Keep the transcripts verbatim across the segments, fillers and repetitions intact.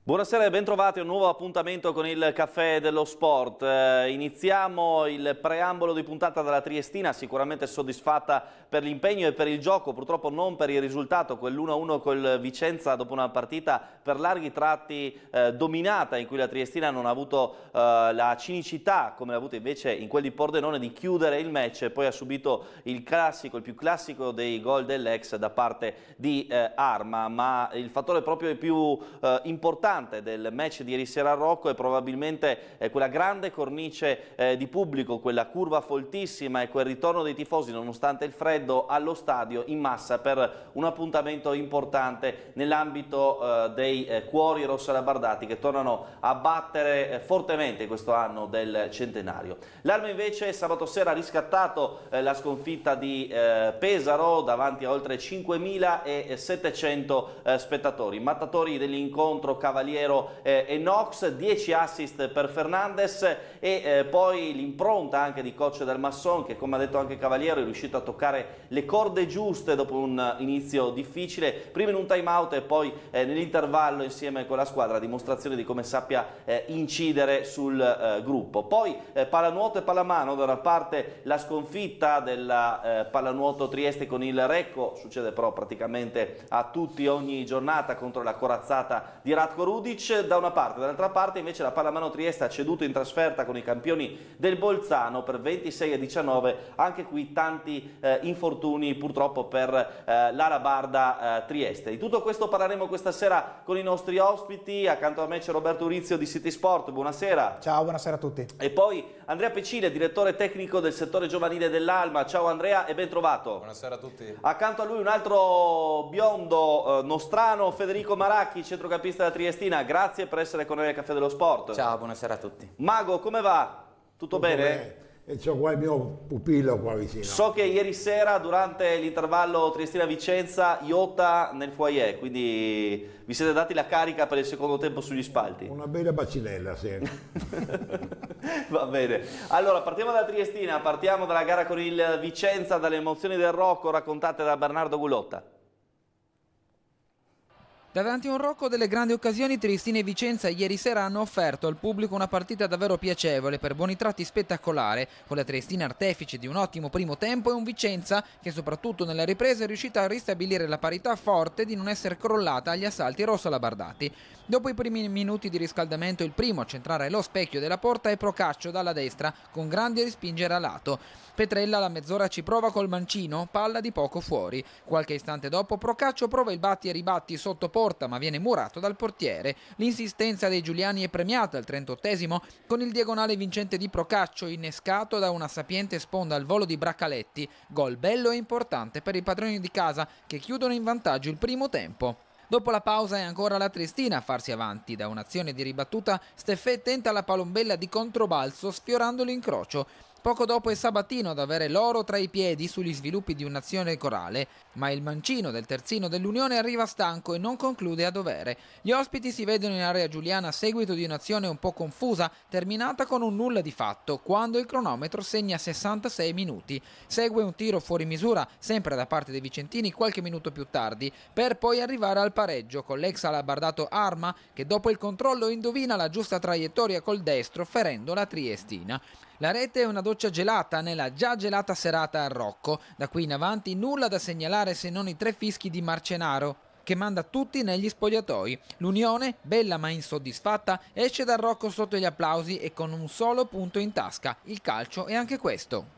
Buonasera e bentrovati a un nuovo appuntamento con il Caffè dello Sport. Eh, iniziamo il preambolo di puntata dalla Triestina, sicuramente soddisfatta per l'impegno e per il gioco, purtroppo non per il risultato, quell'uno a uno col Vicenza dopo una partita per larghi tratti eh, dominata, in cui la Triestina non ha avuto eh, la cinicità, come l'ha avuto invece in quel di Pordenone, di chiudere il match, e poi ha subito il classico, il più classico dei gol dell'ex da parte di eh, Arma, ma il fattore proprio più eh, importante del match di ieri sera a Rocco è probabilmente eh, quella grande cornice eh, di pubblico, quella curva foltissima e quel ritorno dei tifosi nonostante il freddo allo stadio in massa per un appuntamento importante nell'ambito eh, dei eh, cuori rossalabardati che tornano a battere eh, fortemente questo anno del centenario. L'Arma invece sabato sera ha riscattato eh, la sconfitta di eh, Pesaro davanti a oltre cinquemilasettecento eh, spettatori, mattatori dell'incontro Cavaliero eh, e Knox, dieci assist per Fernandes e eh, poi l'impronta anche di coach Del Masson, che come ha detto anche Cavaliero è riuscito a toccare le corde giuste dopo un inizio difficile, prima in un time out e poi eh, nell'intervallo insieme con la squadra, dimostrazione di come sappia eh, incidere sul eh, gruppo. Poi eh, pallanuoto e pallamano, da una parte la sconfitta della eh, pallanuoto Trieste con il Recco, succede però praticamente a tutti ogni giornata contro la corazzata di Ratko Rudic da una parte, dall'altra parte invece la pallamano Trieste ha ceduto in trasferta con i campioni del Bolzano per ventisei a diciannove, anche qui tanti eh, infortuni purtroppo per eh, l'Arabarda eh, Trieste. Di tutto questo parleremo questa sera con i nostri ospiti, accanto a me c'è Roberto Urizio di City Sport, buonasera. Ciao, buonasera a tutti. E poi Andrea Pecile, direttore tecnico del settore giovanile dell'Alma. Ciao Andrea e ben trovato. Buonasera a tutti. Accanto a lui un altro biondo eh, nostrano, Federico Maracchi, centrocampista della Triestina. Grazie per essere con noi al Caffè dello Sport. Ciao, buonasera a tutti. Mago, come va? Tutto, Tutto bene? bene? E c'ho qua il mio pupillo qua vicino. So che ieri sera durante l'intervallo Triestina-Vicenza Iota nel foyer, quindi vi siete dati la carica per il secondo tempo sugli spalti. Una bella bacinella, sì. Va bene. Allora, partiamo dalla Triestina, partiamo dalla gara con il Vicenza, dalle emozioni del Rocco raccontate da Bernardo Gulotta. Davanti a un Rocco delle grandi occasioni, Triestina e Vicenza ieri sera hanno offerto al pubblico una partita davvero piacevole, per buoni tratti spettacolare, con la Triestina artefice di un ottimo primo tempo e un Vicenza che soprattutto nella ripresa è riuscita a ristabilire la parità forte di non essere crollata agli assalti rossolabardati. Dopo i primi minuti di riscaldamento, il primo a centrare lo specchio della porta è Procaccio dalla destra, con grandi rispingere a lato. Petrella alla mezz'ora ci prova col mancino, palla di poco fuori. Qualche istante dopo Procaccio prova il batti e ribatti sotto porta, ma viene murato dal portiere. L'insistenza dei giuliani è premiata al trentottesimo con il diagonale vincente di Procaccio, innescato da una sapiente sponda al volo di Braccaletti. Gol bello e importante per i padroni di casa, che chiudono in vantaggio il primo tempo. Dopo la pausa è ancora la Triestina a farsi avanti. Da un'azione di ribattuta, Steffè tenta la palombella di controbalzo sfiorando l'incrocio. Poco dopo è Sabatino ad avere l'oro tra i piedi sugli sviluppi di un'azione corale, ma il mancino del terzino dell'Unione arriva stanco e non conclude a dovere. Gli ospiti si vedono in area giuliana a seguito di un'azione un po' confusa, terminata con un nulla di fatto, quando il cronometro segna sessantasei minuti. Segue un tiro fuori misura, sempre da parte dei vicentini qualche minuto più tardi, per poi arrivare al pareggio con l'ex alabardato Arma, che dopo il controllo indovina la giusta traiettoria col destro, ferendo la Triestina. La rete è una doccia gelata nella già gelata serata a Rocco. Da qui in avanti nulla da segnalare se non i tre fischi di Marcenaro, che manda tutti negli spogliatoi. L'Unione, bella ma insoddisfatta, esce dal Rocco sotto gli applausi e con un solo punto in tasca. Il calcio è anche questo.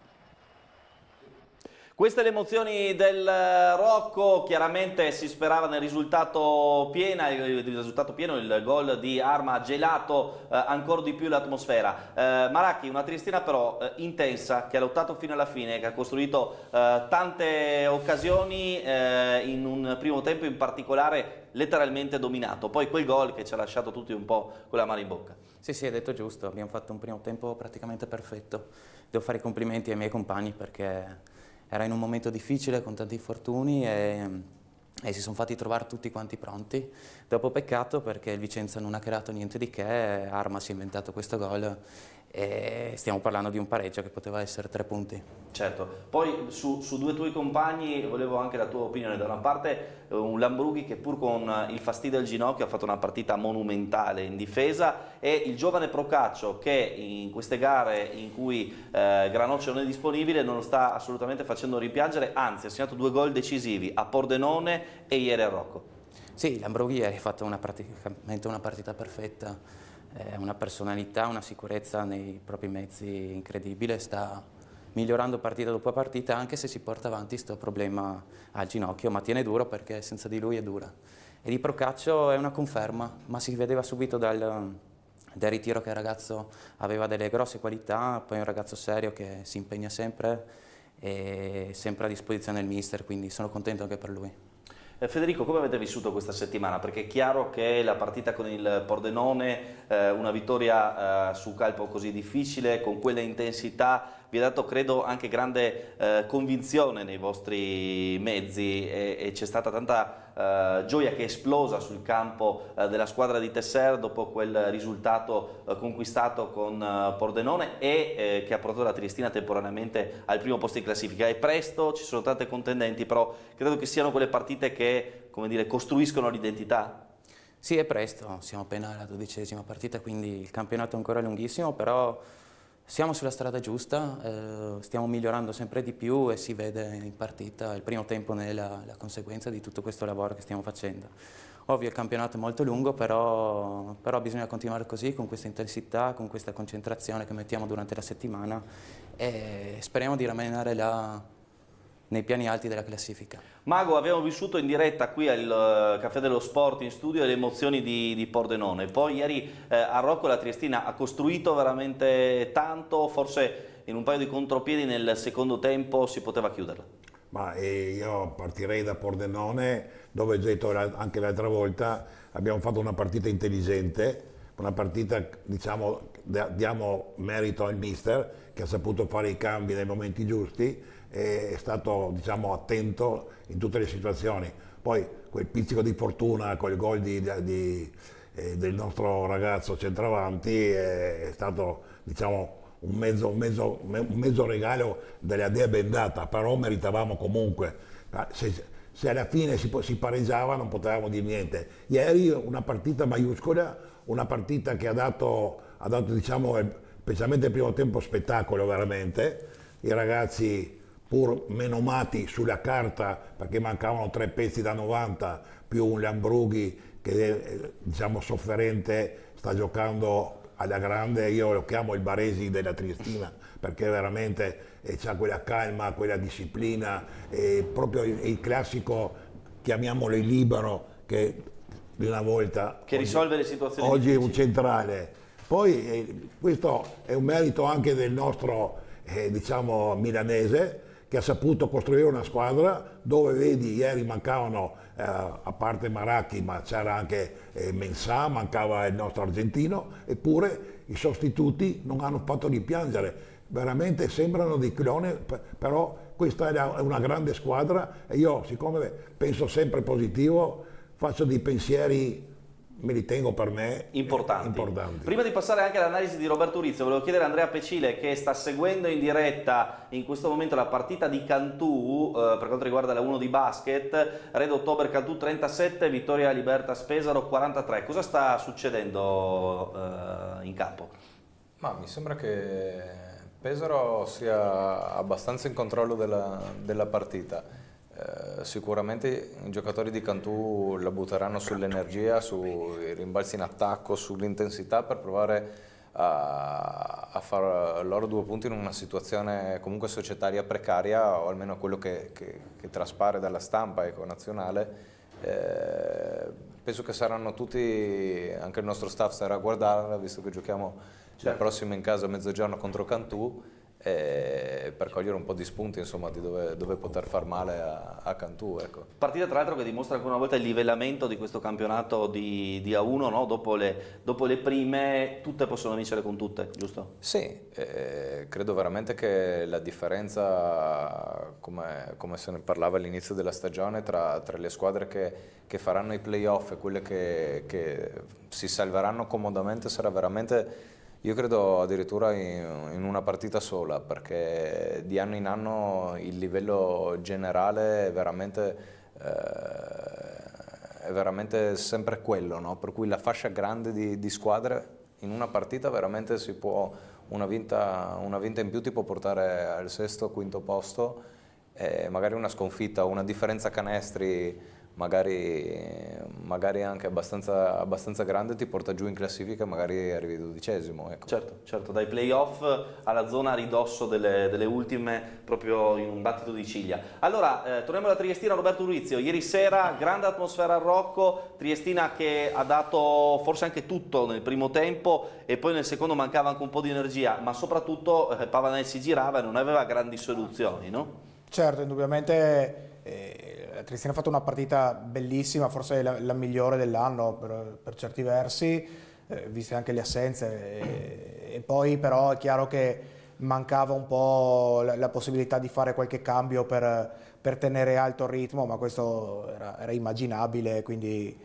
Queste le emozioni del Rocco, chiaramente si sperava nel risultato pieno, il risultato pieno, il gol di Arma ha gelato eh, ancora di più l'atmosfera. Eh, Maracchi, una Triestina però eh, intensa, che ha lottato fino alla fine, che ha costruito eh, tante occasioni eh, in un primo tempo in particolare letteralmente dominato. Poi quel gol che ci ha lasciato tutti un po' con la mano in bocca. Sì, sì, hai detto giusto, abbiamo fatto un primo tempo praticamente perfetto. Devo fare i complimenti ai miei compagni perché era in un momento difficile con tanti infortuni e, e si sono fatti trovare tutti quanti pronti. Dopo peccato perché il Vicenza non ha creato niente di che, Arma si è inventato questo gol e stiamo parlando di un pareggio che poteva essere tre punti. Certo, poi su, su due tuoi compagni volevo anche la tua opinione. Da una parte un Lambrughi che pur con il fastidio al ginocchio ha fatto una partita monumentale in difesa, e il giovane Procaccio che in queste gare in cui eh, Granocchio non è disponibile non lo sta assolutamente facendo rimpiangere, anzi ha segnato due gol decisivi a Pordenone e ieri a Rocco. Sì, Lambrughi ha fatto una, praticamente una partita perfetta, eh, una personalità, una sicurezza nei propri mezzi incredibile, sta migliorando partita dopo partita, anche se si porta avanti questo problema al ginocchio, ma tiene duro perché senza di lui è dura. E di Procaccio è una conferma, ma si vedeva subito dal, dal ritiro che il ragazzo aveva delle grosse qualità, poi è un ragazzo serio che si impegna sempre e sempre a disposizione del mister, quindi sono contento anche per lui. Federico, come avete vissuto questa settimana? Perché è chiaro che la partita con il Pordenone, eh, una vittoria eh, su campo così difficile, con quella intensità, vi ha dato credo anche grande eh, convinzione nei vostri mezzi, e, e c'è stata tanta eh, gioia che è esplosa sul campo eh, della squadra di Tesser dopo quel risultato eh, conquistato con eh, Pordenone e eh, che ha portato la Triestina temporaneamente al primo posto in classifica. È presto, ci sono tante contendenti, però credo che siano quelle partite che, come dire, costruiscono l'identità. Sì, è presto, siamo appena alla dodicesima partita, quindi il campionato è ancora lunghissimo, però siamo sulla strada giusta, eh, stiamo migliorando sempre di più e si vede in partita. Il primo tempo ne è la, la conseguenza di tutto questo lavoro che stiamo facendo. Ovvio il campionato è molto lungo, però, però bisogna continuare così, con questa intensità, con questa concentrazione che mettiamo durante la settimana, e speriamo di rimanere là nei piani alti della classifica. Mago, abbiamo vissuto in diretta qui al Caffè dello Sport in studio le emozioni di, di Pordenone, poi ieri eh, a Rocco la Triestina ha costruito veramente tanto, forse in un paio di contropiedi nel secondo tempo si poteva chiuderla. Ma eh, io partirei da Pordenone, dove ho detto anche l'altra volta, abbiamo fatto una partita intelligente, una partita, diciamo, diamo merito al mister che ha saputo fare i cambi nei momenti giusti, è stato, diciamo, attento in tutte le situazioni. Poi quel pizzico di fortuna col gol di, di, eh, del nostro ragazzo centravanti è stato, diciamo, un mezzo, un mezzo, un mezzo regalo della dea bendata, però meritavamo comunque. Se, se alla fine si, si pareggiava non potevamo dire niente. Ieri una partita maiuscola, una partita che ha dato, ha dato, diciamo, specialmente il primo tempo, spettacolo veramente. I ragazzi, pur menomati sulla carta perché mancavano tre pezzi da novanta, più un Lambrughi che, diciamo, sofferente, sta giocando alla grande. Io lo chiamo il Baresi della Triestina perché veramente eh, c'ha quella calma, quella disciplina, eh, proprio il, il classico, chiamiamolo il libero, che di una volta che oggi risolve le situazioni oggi difficili. È un centrale. Poi eh, questo è un merito anche del nostro eh, diciamo milanese, che ha saputo costruire una squadra dove, vedi, ieri mancavano, eh, a parte Maracchi, ma c'era anche eh, Mensah, mancava il nostro argentino, eppure i sostituti non hanno fatto rimpiangere, veramente sembrano dei cloni, però questa è una grande squadra e io, siccome penso sempre positivo, faccio dei pensieri, me li tengo per me importanti. importanti. Prima di passare anche all'analisi di Roberto Urizzo, volevo chiedere a Andrea Pecile, che sta seguendo in diretta in questo momento la partita di Cantù eh, per quanto riguarda la uno di basket, Red October Cantù trentasette, Vittoria Libertas Pesaro quarantatré. Cosa sta succedendo eh, in campo? Ma mi sembra che Pesaro sia abbastanza in controllo della, della partita. Eh, sicuramente i giocatori di Cantù la butteranno sull'energia, sui rimbalzi in attacco, sull'intensità, per provare a, a fare loro due punti in una situazione comunque societaria precaria, o almeno quello che, che, che traspare dalla stampa, ecco, nazionale. Eh, penso che saranno tutti, anche il nostro staff sarà a guardarla, visto che giochiamo certo. la prossima in casa a mezzogiorno contro Cantù, eh, per cogliere un po' di spunti, insomma, di dove, dove poter far male a, a Cantù. Ecco. Partita tra l'altro che dimostra ancora una volta il livellamento di questo campionato di, di A uno, no? dopo, le, dopo le prime tutte possono vincere con tutte, giusto? Sì, eh, credo veramente che la differenza, come, come se ne parlava all'inizio della stagione, tra, tra le squadre che, che faranno i playoff e quelle che, che si salveranno comodamente sarà veramente Io credo addirittura in, in una partita sola, perché di anno in anno il livello generale è veramente, eh, è veramente sempre quello, no? Per cui la fascia grande di, di squadre in una partita veramente si può, una vinta, una vinta in più ti può portare al sesto, quinto posto, e magari una sconfitta, una differenza canestri magari, magari anche abbastanza, abbastanza grande ti porta giù in classifica e magari arrivi dodicesimo. Ecco. Certo, certo, dai playoff alla zona a ridosso delle, delle ultime, proprio in un battito di ciglia. Allora, eh, torniamo alla Triestina, Roberto Urizio. Ieri sera, grande atmosfera al Rocco, Triestina che ha dato forse anche tutto nel primo tempo e poi nel secondo mancava anche un po' di energia, ma soprattutto eh, Pavanel si girava e non aveva grandi soluzioni, no? Certo, indubbiamente eh, la Triestina ha fatto una partita bellissima, forse la, la migliore dell'anno per, per certi versi, eh, viste anche le assenze, e, e poi però è chiaro che mancava un po' la, la possibilità di fare qualche cambio per, per tenere alto il ritmo, ma questo era, era immaginabile, quindi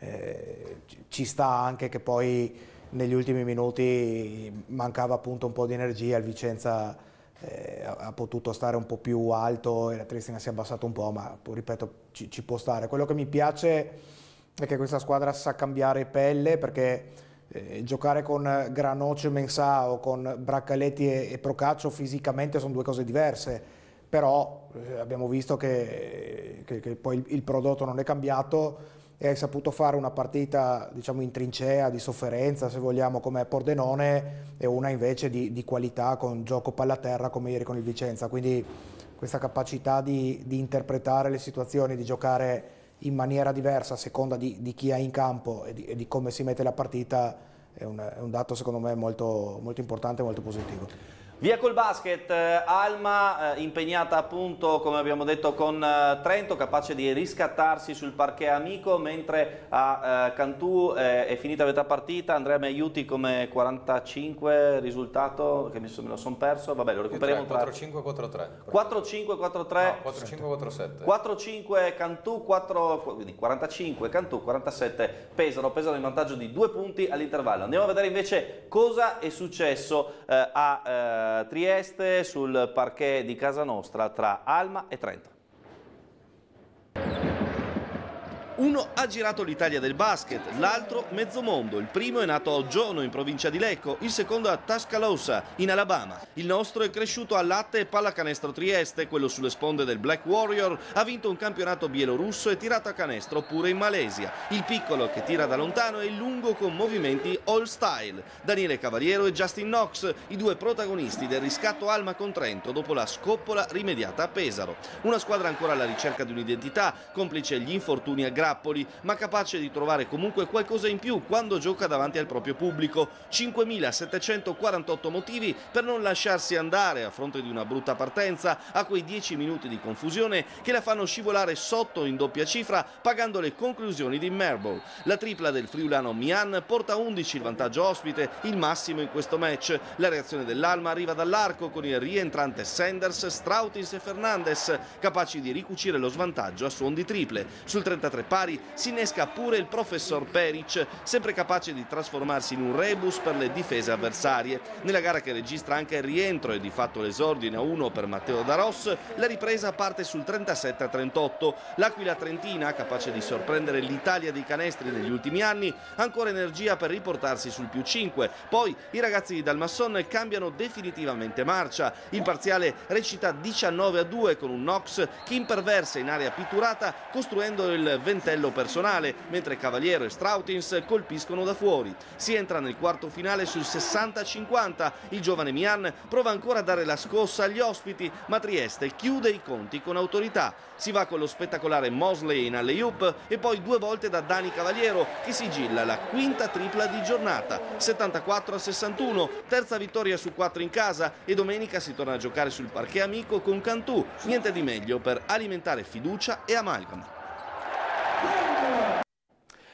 eh, ci sta anche che poi negli ultimi minuti mancava appunto un po' di energia, il Vicenza Eh, ha potuto stare un po' più alto e la Triestina si è abbassato un po', ma ripeto ci, ci può stare. Quello che mi piace è che questa squadra sa cambiare pelle, perché eh, giocare con Granocchio e Mensah o con Braccaletti e, e Procaccio fisicamente sono due cose diverse, però eh, abbiamo visto che, che, che poi il, il prodotto non è cambiato e hai saputo fare una partita, diciamo, in trincea, di sofferenza se vogliamo, come Pordenone, e una invece di, di qualità con gioco palla a terra come ieri con il Vicenza. Quindi questa capacità di, di interpretare le situazioni, di giocare in maniera diversa a seconda di, di chi è in campo e di, e di come si mette la partita è un, è un dato secondo me molto, molto importante e molto positivo. Via col basket, Alma eh, impegnata appunto come abbiamo detto con eh, Trento, capace di riscattarsi sul parquet amico, mentre a eh, Cantù eh, è finita metà partita. Andrea Meiuti come quarantacinque, risultato che mi, me lo sono perso, vabbè lo recuperiamo tra... quattro cinque quattro tre. quattro cinque quattro tre. No, quattro cinque quattro sette. quattro cinque Cantù, quattro, quindi quarantacinque Cantù, quarantasette Pesaro. Pesaro in vantaggio di due punti all'intervallo. Andiamo a vedere invece cosa è successo eh, a eh, Trieste sul parquet di casa nostra tra Alma e Trento. Uno ha girato l'Italia del basket, l'altro mezzo mondo. Il primo è nato a Ogiono, in provincia di Lecco, il secondo a Tuscaloosa, in Alabama. Il nostro è cresciuto a Latte e Pallacanestro Trieste, quello sulle sponde del Black Warrior, ha vinto un campionato bielorusso e tirato a canestro pure in Malesia. Il piccolo che tira da lontano è il lungo con movimenti all style. Daniele Cavaliero e Justin Knox, i due protagonisti del riscatto Alma con Trento dopo la scoppola rimediata a Pesaro. Una squadra ancora alla ricerca di un'identità, complice gli infortuni a Grappoli, ma capace di trovare comunque qualcosa in più quando gioca davanti al proprio pubblico. cinquemilasettecentoquarantotto motivi per non lasciarsi andare a fronte di una brutta partenza a quei dieci minuti di confusione che la fanno scivolare sotto in doppia cifra, pagando le conclusioni di Marble. La tripla del friulano Mian porta undici il vantaggio ospite, il massimo in questo match. La reazione dell'Alma arriva dall'arco con il rientrante Sanders, Strautins e Fernandez, capaci di ricucire lo svantaggio a suon di triple. Sul trentatré pari si innesca pure il professor Peric, sempre capace di trasformarsi in un rebus per le difese avversarie. Nella gara che registra anche il rientro e di fatto l'esordio in A uno per Matteo Daros, la ripresa parte sul trentasette a trentotto. L'Aquila trentina, capace di sorprendere l'Italia dei canestri negli ultimi anni, ha ancora energia per riportarsi sul più cinque. Poi i ragazzi di Dalmasson cambiano definitivamente marcia. Il parziale recita diciannove a due con un Knox che imperversa in area pitturata costruendo il ventello personale, mentre Cavaliero e Strautins colpiscono da fuori. Si entra nel quarto finale sul sessanta a cinquanta. Il giovane Mian prova ancora a dare la scossa agli ospiti, ma Trieste chiude i conti con autorità. Si va con lo spettacolare Mosley in alley-oop e poi due volte da Dani Cavaliero che sigilla la quinta tripla di giornata. settantaquattro a sessantuno, terza vittoria su quattro in casa e domenica si torna a giocare sul parquet amico con Cantù. Niente di meglio per alimentare fiducia e amalgama.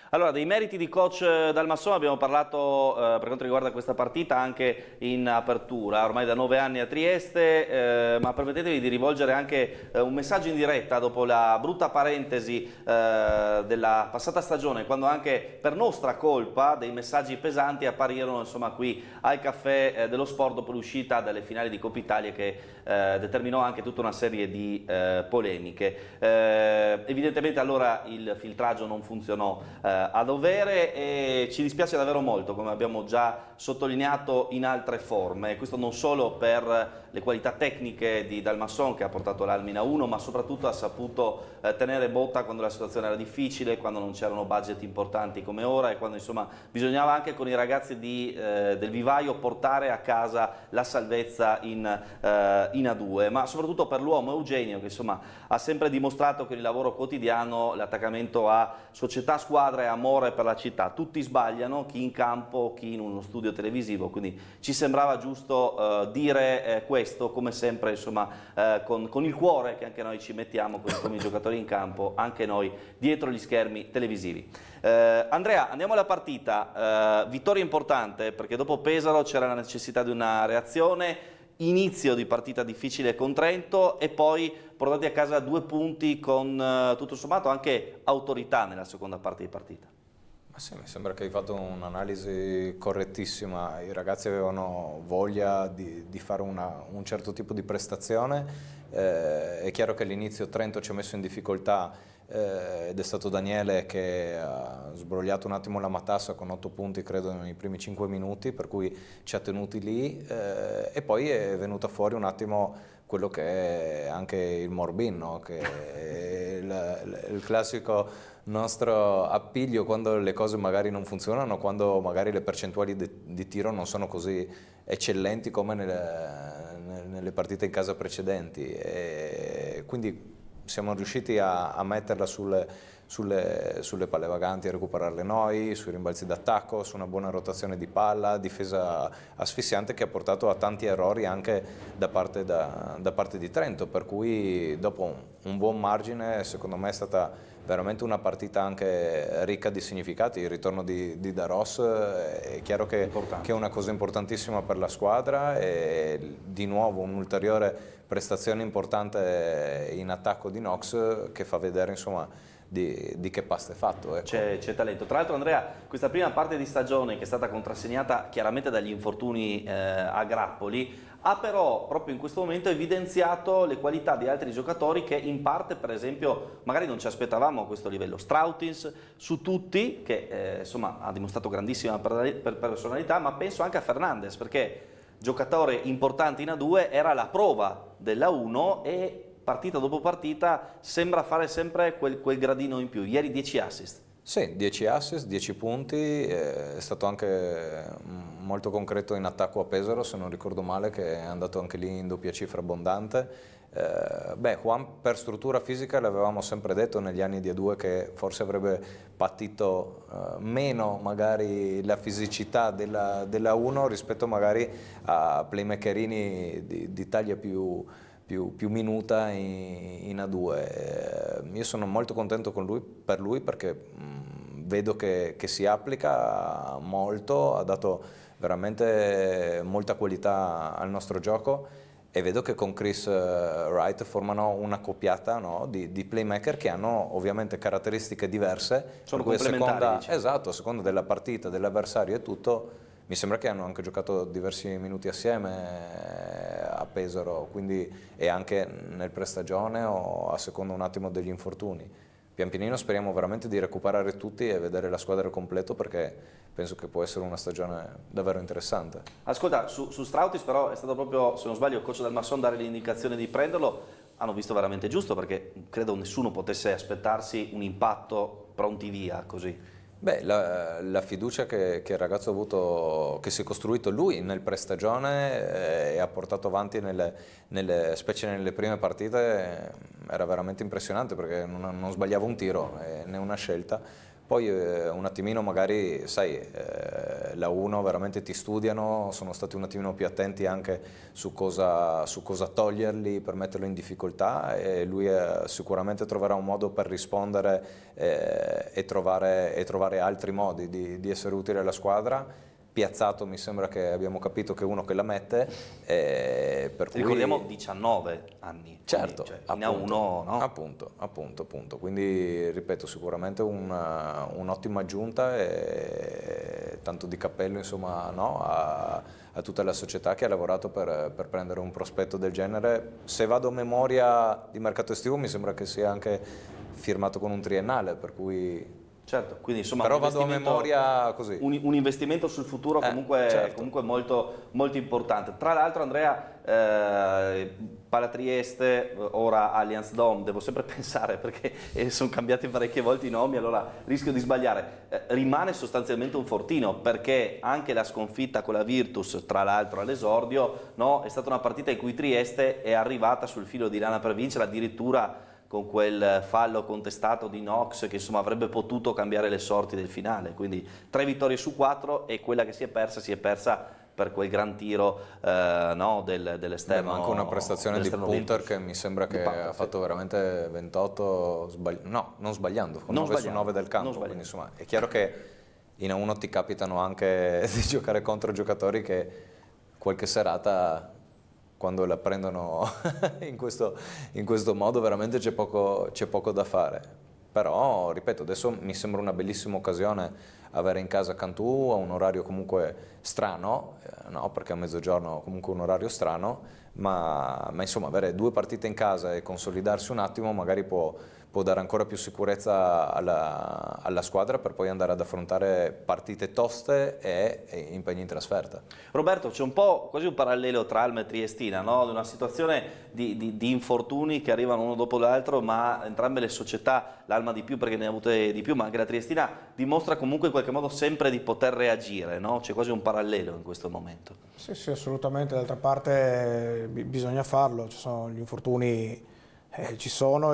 Allora, dei meriti di coach Dalmasson abbiamo parlato eh, per quanto riguarda questa partita anche in apertura, ormai da nove anni a Trieste, eh, ma permettetevi di rivolgere anche eh, un messaggio in diretta dopo la brutta parentesi eh, della passata stagione, quando anche per nostra colpa dei messaggi pesanti apparirono insomma qui al Caffè eh, dello Sport dopo l'uscita dalle finali di Coppa Italia, che eh, determinò anche tutta una serie di eh, polemiche. Eh, evidentemente allora il filtraggio non funzionò eh, a dovere e ci dispiace davvero molto, come abbiamo già sottolineato in altre forme, questo non solo per le qualità tecniche di Dalmasson, che ha portato l'Almin a uno, ma soprattutto ha saputo eh, tenere botta quando la situazione era difficile, quando non c'erano budget importanti come ora e quando insomma bisognava anche con i ragazzi di, eh, del vivaio portare a casa la salvezza in, eh, in A due, ma soprattutto per l'uomo Eugenio, che insomma ha sempre dimostrato che il lavoro quotidiano, l'attaccamento a società, squadra e amore per la città. Tutti sbagliano, chi in campo, chi in uno studio televisivo, quindi ci sembrava giusto eh, dire eh, questo, come sempre insomma eh, con, con il cuore che anche noi ci mettiamo come i giocatori in campo, anche noi dietro gli schermi televisivi. Eh, Andrea, andiamo alla partita, eh, vittoria importante perché dopo Pesaro c'era la necessità di una reazione, inizio di partita difficile con Trento e poi portati a casa due punti con eh, tutto sommato anche autorità nella seconda parte di partita. Ma sì, mi sembra che hai fatto un'analisi correttissima, i ragazzi avevano voglia di, di fare una, un certo tipo di prestazione, eh, è chiaro che all'inizio Trento ci ha messo in difficoltà eh, ed è stato Daniele che ha sbrogliato un attimo la matassa con otto punti credo nei primi cinque minuti, per cui ci ha tenuti lì eh, e poi è venuta fuori un attimo quello che è anche il Morbin, no? Che è il, il classico nostro appiglio quando le cose magari non funzionano, quando magari le percentuali di, di tiro non sono così eccellenti come nelle, nelle partite in casa precedenti. E quindi siamo riusciti a, a metterla sulle, sulle, sulle palle vaganti, a recuperarle noi, sui rimbalzi d'attacco, su una buona rotazione di palla, difesa asfissiante che ha portato a tanti errori anche da parte, da, da parte di Trento, per cui dopo un, un buon margine secondo me è stata veramente una partita anche ricca di significati. Il ritorno di, di Daros è chiaro che, che è una cosa importantissima per la squadra e di nuovo un'ulteriore prestazione importante in attacco di Knox che fa vedere insomma di, di che pasta è fatto. Ecco. C'è talento. Tra l'altro Andrea, questa prima parte di stagione che è stata contrassegnata chiaramente dagli infortuni eh, a grappoli, ha però proprio in questo momento evidenziato le qualità di altri giocatori che in parte per esempio magari non ci aspettavamo a questo livello. Strautins su tutti, che eh, insomma ha dimostrato grandissima personalità, ma penso anche a Fernandez, perché giocatore importante in A due, era la prova della uno e partita dopo partita sembra fare sempre quel, quel gradino in più. Ieri dieci assist. Sì, dieci assist, dieci punti, è stato anche molto concreto in attacco a Pesaro, se non ricordo male, che è andato anche lì in doppia cifra abbondante. Eh, beh, Juan per struttura fisica l'avevamo sempre detto negli anni di A due che forse avrebbe patito eh, meno magari la fisicità della, della uno rispetto magari a playmakerini di, di taglia più... Più, più minuta in, in A due. Eh, io sono molto contento con lui, per lui perché mh, vedo che, che si applica molto, ha dato veramente molta qualità al nostro gioco e vedo che con Chris Wright formano una coppiata, no, di, di playmaker che hanno ovviamente caratteristiche diverse. Sono per cui complementari, a seconda, diciamo. Esatto, a seconda della partita, dell'avversario e tutto. Mi sembra che hanno anche giocato diversi minuti assieme a Pesaro, quindi e anche nel prestagione o a seconda un attimo degli infortuni. Pian pianino speriamo veramente di recuperare tutti e vedere la squadra al completo perché penso che può essere una stagione davvero interessante. Ascolta, su, su Strautins però è stato proprio, se non sbaglio, il coach Dalmasson dare l'indicazione di prenderlo. Hanno visto veramente giusto perché credo nessuno potesse aspettarsi un impatto pronti via così. Beh, la, la fiducia che, che il ragazzo ha avuto, che si è costruito lui nel prestagione eh, e ha portato avanti, nelle, nelle, specie nelle prime partite, eh, era veramente impressionante perché non, non sbagliava un tiro eh, né una scelta. Poi eh, un attimino magari, sai, eh, la uno veramente ti studiano, sono stati un attimino più attenti anche su cosa, su cosa toglierli per metterlo in difficoltà, e lui eh, sicuramente troverà un modo per rispondere eh, e, trovare, e trovare altri modi di, di essere utile alla squadra. Piazzato mi sembra che abbiamo capito che è uno che la mette, eh, per cui... Ricordiamo diciannove anni. Certo, quindi, cioè, appunto, ne ha uno, no? appunto, appunto, appunto, quindi ripeto, sicuramente un'ottima aggiunta, e tanto di cappello insomma, no, a, a tutta la società che ha lavorato per, per prendere un prospetto del genere. Se vado a memoria di mercato estivo mi sembra che sia anche firmato con un triennale, per cui... Certo, quindi insomma però un vado a memoria così. Un, un investimento sul futuro comunque, eh, certo. comunque molto, molto importante. Tra l'altro Andrea, eh, Palatrieste, ora Allianz Dome, devo sempre pensare perché eh, sono cambiati parecchie volte i nomi, allora rischio di sbagliare, eh, rimane sostanzialmente un fortino, perché anche la sconfitta con la Virtus, tra l'altro all'esordio, no, è stata una partita in cui Trieste è arrivata sul filo di lana per vincere, addirittura con quel fallo contestato di Knox che insomma avrebbe potuto cambiare le sorti del finale. Quindi tre vittorie su quattro, e quella che si è persa si è persa per quel gran tiro eh, no, del, dell'esterno. Ma anche una prestazione di punter che mi sembra che Punter, ha fatto sì. veramente ventotto, sbagli no, non sbagliando, con non nove su nove del campo. Quindi insomma è chiaro che in A uno ti capitano anche di giocare contro giocatori che qualche serata, quando la prendono in, questo, in questo modo, veramente c'è poco, c'è poco da fare. Però, ripeto, adesso mi sembra una bellissima occasione avere in casa Cantù a un orario comunque strano, eh, no, perché a mezzogiorno comunque un orario strano, ma, ma insomma avere due partite in casa e consolidarsi un attimo magari può, può dare ancora più sicurezza alla, alla squadra per poi andare ad affrontare partite toste e, e impegni in trasferta. Roberto, c'è un po' quasi un parallelo tra Alma e Triestina, no? Di una situazione di, di, di infortuni che arrivano uno dopo l'altro, ma entrambe le società, l'Alma di più perché ne ha avute di più, ma anche la Triestina dimostra comunque in qualche modo sempre di poter reagire, no? C'è quasi un parallelo in questo momento. Sì, sì, assolutamente, d'altra parte bisogna farlo, ci sono gli infortuni. Eh, ci sono e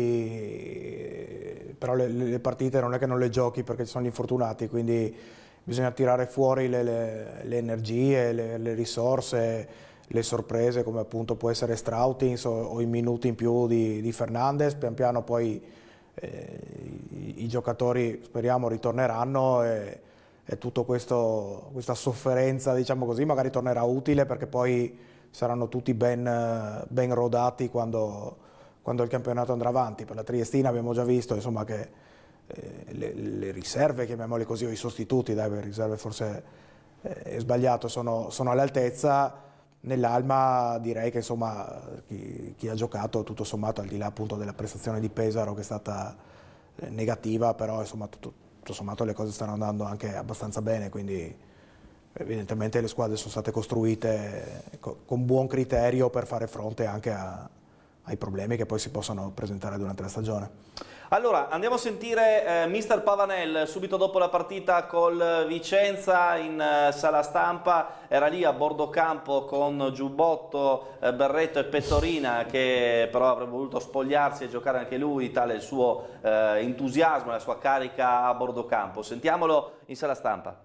devi, però le, le partite non è che non le giochi perché ci sono gli infortunati, quindi bisogna tirare fuori le, le, le energie, le, le risorse, le sorprese, come appunto può essere Strautins o, o i minuti in più di, di Fernandes. Pian piano poi eh, i, i giocatori speriamo ritorneranno, e, e tutta questa sofferenza, diciamo così, magari tornerà utile, perché poi saranno tutti ben, ben rodati quando quando il campionato andrà avanti. Per la Triestina abbiamo già visto insomma, che eh, le, le riserve, chiamiamole così, o i sostituti, dai, le riserve forse eh, è sbagliato, sono, sono all'altezza. Nell'Alma direi che insomma, chi, chi ha giocato tutto sommato, al di là appunto della prestazione di Pesaro che è stata eh, negativa, però insomma, tutto, tutto sommato le cose stanno andando anche abbastanza bene, quindi evidentemente le squadre sono state costruite con buon criterio per fare fronte anche a ai problemi che poi si possono presentare durante la stagione. Allora, andiamo a sentire eh, mister Pavanel subito dopo la partita col Vicenza in eh, sala stampa. Era lì a bordo campo con giubbotto, eh, berretto e pettorina, che però avrebbe voluto spogliarsi e giocare anche lui, tale il suo eh, entusiasmo e la sua carica a bordo campo. Sentiamolo in sala stampa.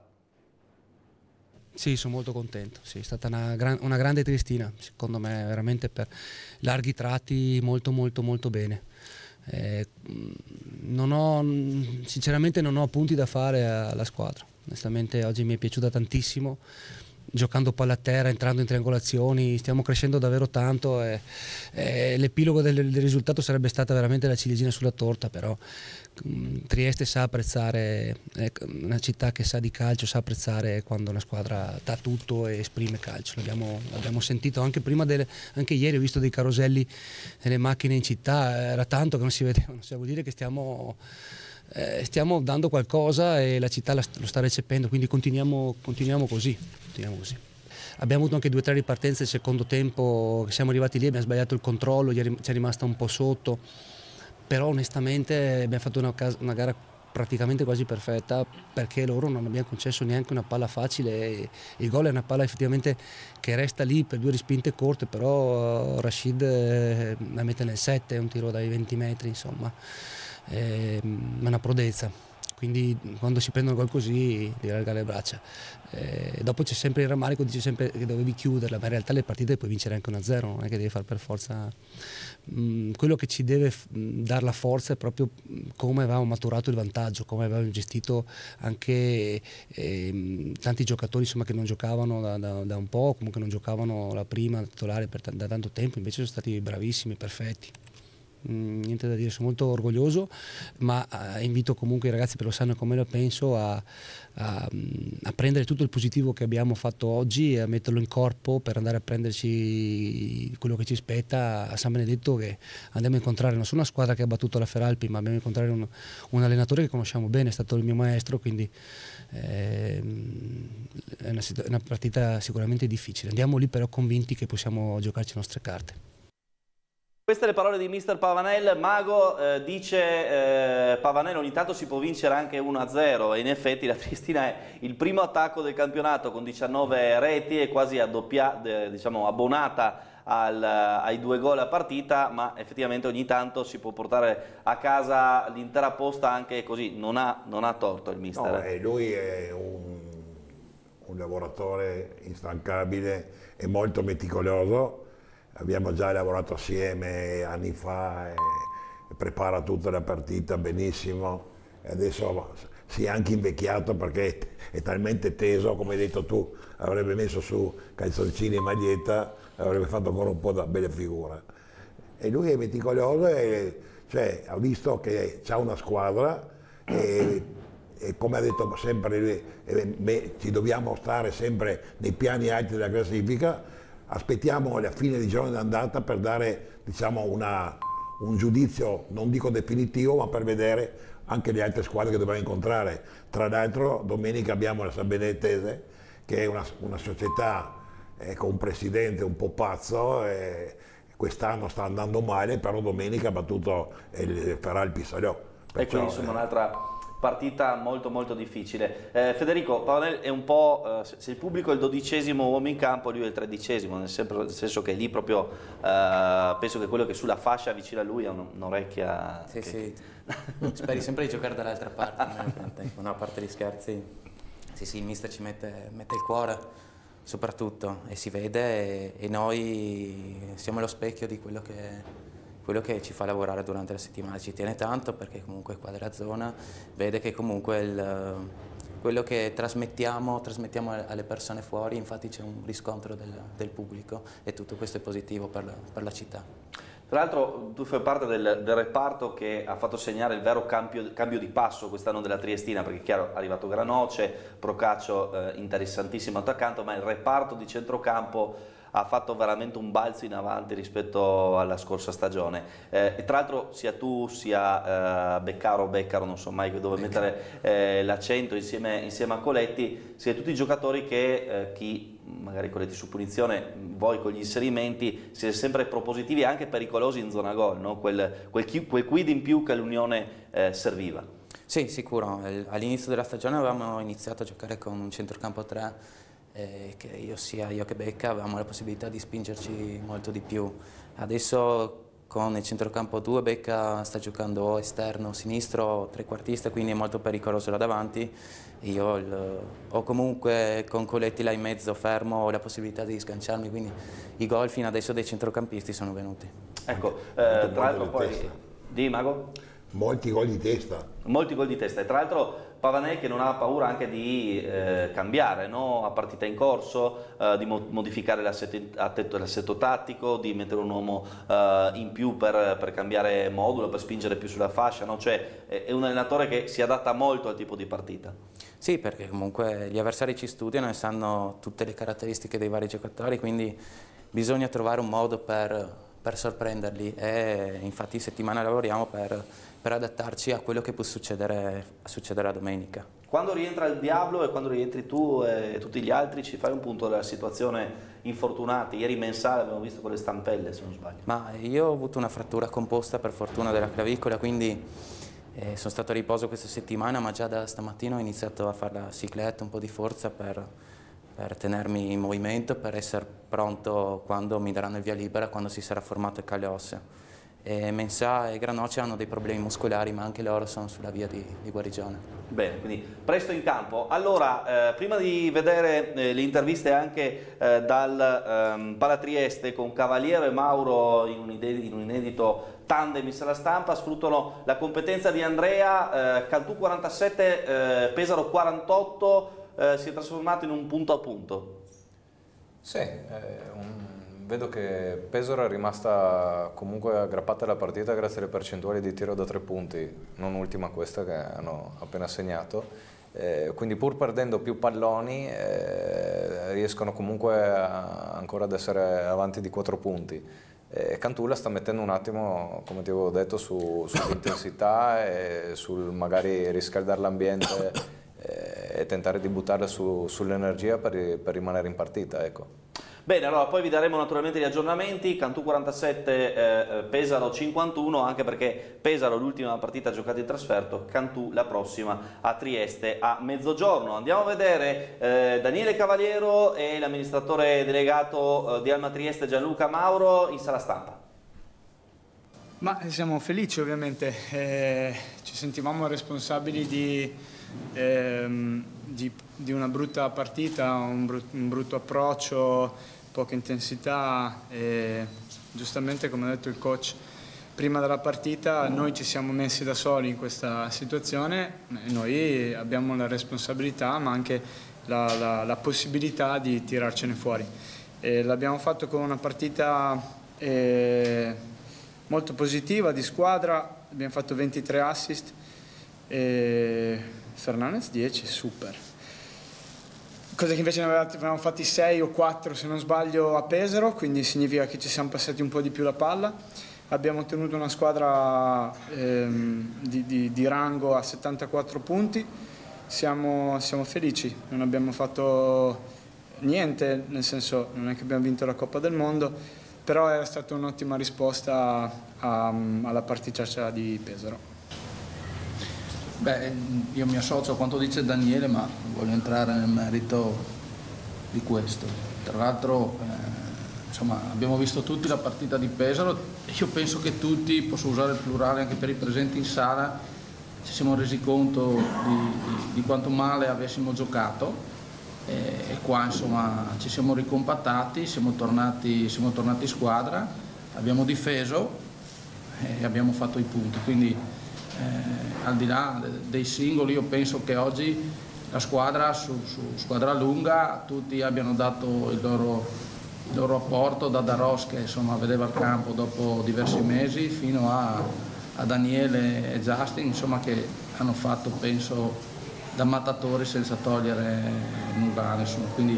Sì, sono molto contento, sì, è stata una, gran, una grande Triestina, secondo me veramente per larghi tratti molto molto molto bene. Eh, non ho, sinceramente non ho punti da fare alla squadra, onestamente oggi mi è piaciuta tantissimo, giocando palla a terra, entrando in triangolazioni, stiamo crescendo davvero tanto, e, e l'epilogo del, del risultato sarebbe stata veramente la ciliegina sulla torta, però um, Trieste sa apprezzare, è una città che sa di calcio, sa apprezzare quando una squadra dà tutto e esprime calcio. L'abbiamo, l'abbiamo sentito anche prima, delle, anche ieri ho visto dei caroselli nelle macchine in città, era tanto che non si vedevano, cioè, vuol dire che stiamo... Eh, stiamo dando qualcosa e la città la, lo sta recependo, quindi continuiamo, continuiamo, così, continuiamo così. Abbiamo avuto anche due o tre ripartenze nel secondo tempo, siamo arrivati lì, abbiamo sbagliato il controllo, ci è rimasta un po' sotto, però onestamente abbiamo fatto una, una gara praticamente quasi perfetta, perché loro non abbiamo concesso neanche una palla facile. Il gol è una palla effettivamente che resta lì per due rispinte corte, però Rashid la mette nel sette, è un tiro dai venti metri, insomma. È una prodezza, quindi quando si prendono gol così devi allargare le braccia. Eh, dopo c'è sempre il rammarico, dice sempre che dovevi chiuderla, ma in realtà le partite puoi vincere anche uno a zero, non è che devi fare per forza. Mm, quello che ci deve dare la forza è proprio come avevamo maturato il vantaggio, come avevamo gestito anche eh, tanti giocatori insomma, che non giocavano da, da, da un po', comunque non giocavano la prima titolare per da tanto tempo, invece sono stati bravissimi, perfetti. Mm, niente da dire, sono molto orgoglioso, ma eh, invito comunque i ragazzi, per lo sanno come lo penso, a, a, a prendere tutto il positivo che abbiamo fatto oggi e a metterlo in corpo per andare a prenderci quello che ci spetta a San Benedetto, che andiamo a incontrare non solo una squadra che ha battuto la Feralpi, ma abbiamo a incontrare un, un allenatore che conosciamo bene, è stato il mio maestro, quindi eh, è, una, è una partita sicuramente difficile. Andiamo lì però convinti che possiamo giocarci le nostre carte. Queste le parole di mister Pavanel. Mago eh, dice eh, Pavanel ogni tanto si può vincere anche uno a zero, e in effetti la Triestina è il primo attacco del campionato con diciannove reti e quasi addoppia, eh, diciamo, abbonata al, ai due gol a partita, ma effettivamente ogni tanto si può portare a casa l'intera posta anche così, non ha, non ha torto il mister. No, e lui è un, un lavoratore instancabile e molto meticoloso. Abbiamo già lavorato assieme anni fa e prepara tutta la partita benissimo, e adesso si è anche invecchiato perché è talmente teso, come hai detto tu, avrebbe messo su calzoncini e maglietta, avrebbe fatto ancora un po' da bella figura. E lui è meticoloso e cioè, ha visto che c'ha una squadra e, e come ha detto sempre lui, eh, ci dobbiamo stare sempre nei piani alti della classifica. Aspettiamo la fine di giorno d'andata per dare, diciamo, una, un giudizio, non dico definitivo, ma per vedere anche le altre squadre che dobbiamo incontrare. Tra l'altro domenica abbiamo la San Benedettese, che è una, una società eh, con un presidente un po' pazzo, e quest'anno sta andando male, però domenica ha battuto il Feralpi Salò. E quindi insomma un'altra partita molto molto difficile. Eh, Federico, Pavanel è un po', eh, se il pubblico è il dodicesimo uomo in campo, lui è il tredicesimo, nel, nel senso che lì proprio eh, penso che quello che sulla fascia vicino a lui ha un'orecchia... Sì, che... sì, speri sempre di giocare dall'altra parte, no, a parte gli scherzi. Sì, sì, il mister ci mette, mette il cuore, soprattutto, e si vede, e, e noi siamo lo specchio di quello che... quello che ci fa lavorare durante la settimana. Ci tiene tanto perché comunque qua della zona vede che comunque il, quello che trasmettiamo, trasmettiamo alle persone fuori, infatti c'è un riscontro del, del pubblico, e tutto questo è positivo per la, per la città. Tra l'altro tu fai parte del, del reparto che ha fatto segnare il vero cambio, cambio di passo quest'anno della Triestina, perché è chiaro, è arrivato Granoce, Procaccio, eh, interessantissimo attaccante, ma il reparto di centrocampo ha fatto veramente un balzo in avanti rispetto alla scorsa stagione. Eh, e tra l'altro sia tu sia eh, Beccaro o Beccaro, non so mai dove mettere eh, l'accento, insieme, insieme a Coletti, siete tutti giocatori che eh, chi, magari Coletti su punizione, voi con gli inserimenti, siete sempre propositivi e anche pericolosi in zona gol, no? quel, quel, quel quid in più che l'Unione eh, serviva. Sì, sicuro. All'inizio della stagione avevamo iniziato a giocare con un centrocampo tre, Eh, che io sia io che Becca avevamo la possibilità di spingerci molto di più. Adesso con il centrocampo due Becca sta giocando o esterno o sinistro, trequartista, quindi è molto pericoloso là davanti. Io il, ho comunque con Coletti là in mezzo fermo, ho la possibilità di sganciarmi, quindi i gol fino adesso dei centrocampisti sono venuti. Ecco, eh, tra l'altro poi... Di Mago? Molti gol di testa. Molti gol di testa, e tra l'altro Pavanel che non ha paura anche di eh, cambiare, no? A partita in corso, eh, di mo modificare l'assetto tattico, di mettere un uomo eh, in più per, per cambiare modulo, per spingere più sulla fascia, no? Cioè è un allenatore che si adatta molto al tipo di partita. Sì, perché comunque gli avversari ci studiano e sanno tutte le caratteristiche dei vari giocatori, quindi bisogna trovare un modo per, per sorprenderli, e infatti in settimana lavoriamo per, per adattarci a quello che può succedere, succedere la domenica. Quando rientra il Diablo e quando rientri tu e tutti gli altri, ci fai un punto della situazione infortunati? Ieri Mensale abbiamo visto con le stampelle, se non sbaglio. Ma io ho avuto una frattura composta per fortuna della clavicola, quindi eh, sono stato a riposo questa settimana, ma già da stamattina ho iniziato a fare la cicletta, un po' di forza per, per tenermi in movimento, per essere pronto quando mi daranno il via libera, quando si sarà formato il cale osseo. E Mensah e Granovci hanno dei problemi muscolari, ma anche loro sono sulla via di, di guarigione. Bene, quindi presto in campo. Allora, eh, prima di vedere eh, le interviste anche eh, dal ehm, Palatrieste con Cavaliero e Mauro in un, in un inedito tandem in sala stampa, sfruttano la competenza di Andrea, eh, Cantù quarantasette, eh, Pesaro quarantotto, eh, si è trasformato in un punto a punto. Sì, eh, un... vedo che Pesaro è rimasta comunque aggrappata alla partita grazie alle percentuali di tiro da tre punti, non ultima questa che hanno appena segnato, eh, quindi pur perdendo più palloni eh, riescono comunque a, ancora ad essere avanti di quattro punti. Eh, Cantù la sta mettendo un attimo, come ti avevo detto, su, sull'intensità e sul magari riscaldare l'ambiente eh, e tentare di buttarla su, sull'energia per, per rimanere in partita, ecco. Bene, allora poi vi daremo naturalmente gli aggiornamenti. Cantù quarantasette, eh, Pesaro cinquantuno, anche perché Pesaro l'ultima partita giocata in trasferto, Cantù la prossima a Trieste a mezzogiorno. Andiamo a vedere eh, Daniele Cavaliero e l'amministratore delegato eh, di Alma Trieste Gianluca Mauro in sala stampa. Ma siamo felici ovviamente, eh, ci sentivamo responsabili di, ehm, di, di una brutta partita, un, brut, un brutto approccio, poca intensità e giustamente, come ha detto il coach prima della partita, noi ci siamo messi da soli in questa situazione e noi abbiamo la responsabilità ma anche la, la, la possibilità di tirarcene fuori. L'abbiamo fatto con una partita eh, molto positiva di squadra, abbiamo fatto ventitré assist e Fernandez dieci, super. Cosa che invece ne avevamo fatti sei o quattro se non sbaglio a Pesaro, quindi significa che ci siamo passati un po' di più la palla. Abbiamo ottenuto una squadra ehm, di, di, di rango a settantaquattro punti, siamo, siamo felici, non abbiamo fatto niente, nel senso non è che abbiamo vinto la Coppa del Mondo, però è stata un'ottima risposta a, alla particaccia di Pesaro. Beh, io mi associo a quanto dice Daniele, ma voglio entrare nel merito di questo. Tra l'altro, eh, insomma, abbiamo visto tutti la partita di Pesaro. Io penso che tutti, posso usare il plurale anche per i presenti in sala, ci siamo resi conto di, di, di quanto male avessimo giocato e, e qua insomma ci siamo ricompattati, siamo tornati, siamo tornati in squadra, abbiamo difeso e abbiamo fatto i punti. Quindi, Eh, al di là dei singoli, io penso che oggi la squadra, su, su squadra lunga, tutti abbiano dato il loro, il loro apporto, da Daros che insomma vedeva il campo dopo diversi mesi fino a, a Daniele e Justin, insomma, che hanno fatto, penso, da mattatori senza togliere nulla a nessuno. Quindi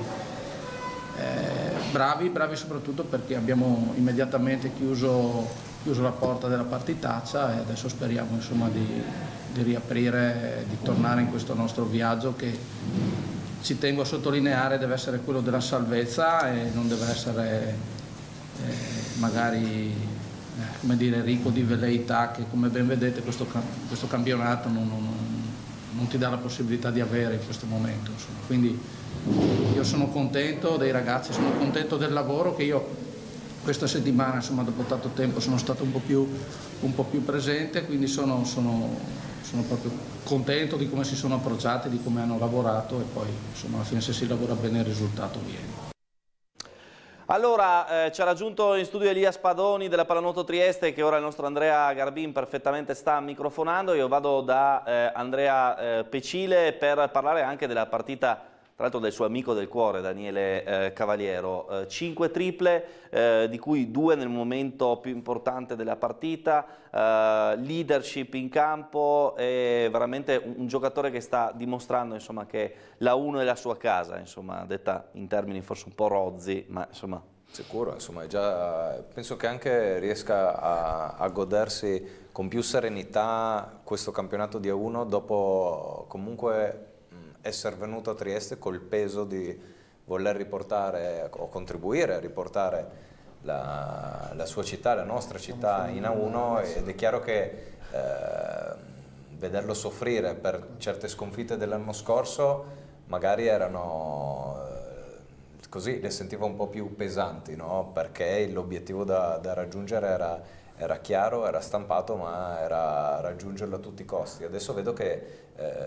eh, bravi, bravi soprattutto perché abbiamo immediatamente chiuso chiuso la porta della partitaccia e adesso speriamo insomma di, di riaprire, di tornare in questo nostro viaggio che, ci tengo a sottolineare, deve essere quello della salvezza e non deve essere eh, magari eh, come dire, ricco di velleità che, come ben vedete, questo, questo campionato non, non, non ti dà la possibilità di avere in questo momento. Insomma. Quindi io sono contento dei ragazzi, sono contento del lavoro che io questa settimana, insomma, dopo tanto tempo sono stato un po' più, un po' più presente, quindi sono, sono, sono proprio contento di come si sono approcciati, di come hanno lavorato e poi insomma alla fine se si lavora bene il risultato viene. Allora, eh, ci ha raggiunto in studio Elia Spadoni della Pallanuoto Trieste, che ora il nostro Andrea Garbin perfettamente sta microfonando. Io vado da eh, Andrea eh, Pecile per parlare anche della partita, tra l'altro del suo amico del cuore, Daniele eh, Cavaliero. Eh, cinque triple, eh, di cui due nel momento più importante della partita, eh, leadership in campo, è veramente un, un giocatore che sta dimostrando insomma, che la uno è la sua casa, insomma, detta in termini forse un po' rozzi, ma insomma... Sicuro, insomma, già, penso che anche riesca a, a godersi con più serenità questo campionato di A uno dopo comunque essere venuto a Trieste col peso di voler riportare o contribuire a riportare la, la sua città, la nostra città in A uno, ed è chiaro che eh, vederlo soffrire per certe sconfitte dell'anno scorso magari erano eh, così, le sentiva un po' più pesanti, no? Perché l'obiettivo da, da raggiungere era, era chiaro, era stampato, ma era raggiungerlo a tutti i costi. Adesso vedo che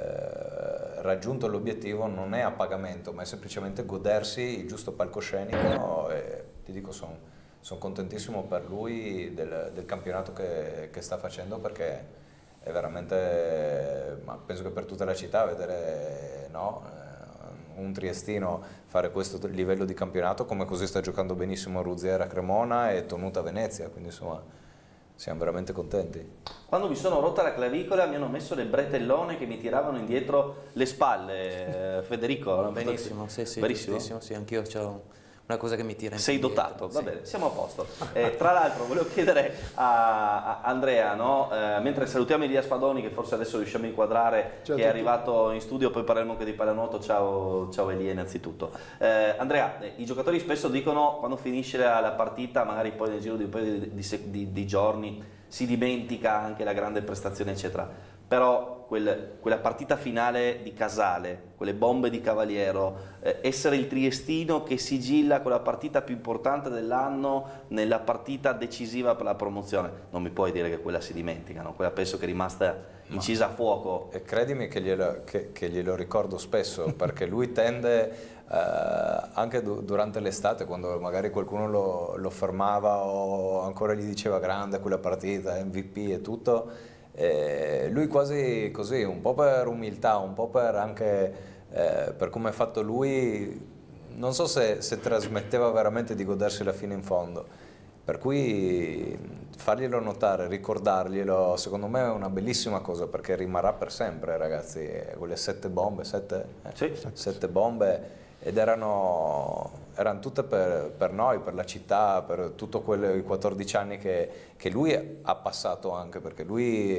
eh, raggiunto l'obiettivo non è a pagamento, ma è semplicemente godersi il giusto palcoscenico, e ti dico, sono son contentissimo per lui del, del campionato che, che sta facendo, perché è veramente, ma penso che per tutta la città vedere, no, un triestino fare questo livello di campionato, come così sta giocando benissimo Ruziera a Cremona e Tonuta a Venezia, quindi insomma siamo veramente contenti. Quando mi sono rotta la clavicola mi hanno messo le bretellone che mi tiravano indietro le spalle, Federico. Benissimo, sì, sì, benissimo. Sì, anch'io ho una cosa che mi tira in Sei indietro, dotato, va sì. bene, siamo a posto. Eh, tra l'altro volevo chiedere a, a Andrea, no? eh, mentre salutiamo Elia Spadoni, che forse adesso riusciamo a inquadrare, ciao, che è arrivato in studio, poi parleremo anche di pallanuoto. Ciao, ciao Elia innanzitutto. Eh, Andrea, eh, i giocatori spesso dicono, quando finisce la, la partita, magari poi nel giro di un paio di, di, di, di giorni, si dimentica anche la grande prestazione eccetera. Però quel, quella partita finale di Casale, quelle bombe di Cavaliero, eh, essere il triestino che sigilla quella partita più importante dell'anno nella partita decisiva per la promozione, non mi puoi dire che quella si dimentica, no? Quella penso che è rimasta incisa a fuoco. E credimi che glielo, che, che glielo ricordo spesso, perché lui tende, eh, anche du durante l'estate, quando magari qualcuno lo, lo fermava o ancora gli diceva grande quella partita, M V P e tutto, Eh, lui quasi così, un po' per umiltà, un po' per anche eh, per come è fatto lui, non so se, se trasmetteva veramente di godersela fino in fondo, per cui farglielo notare, ricordarglielo, secondo me è una bellissima cosa, perché rimarrà per sempre, ragazzi, quelle sette bombe, sette, eh, sì. sette bombe, ed erano, erano tutte per, per noi, per la città, per tutti quei quattordici anni che, che lui ha passato, anche perché lui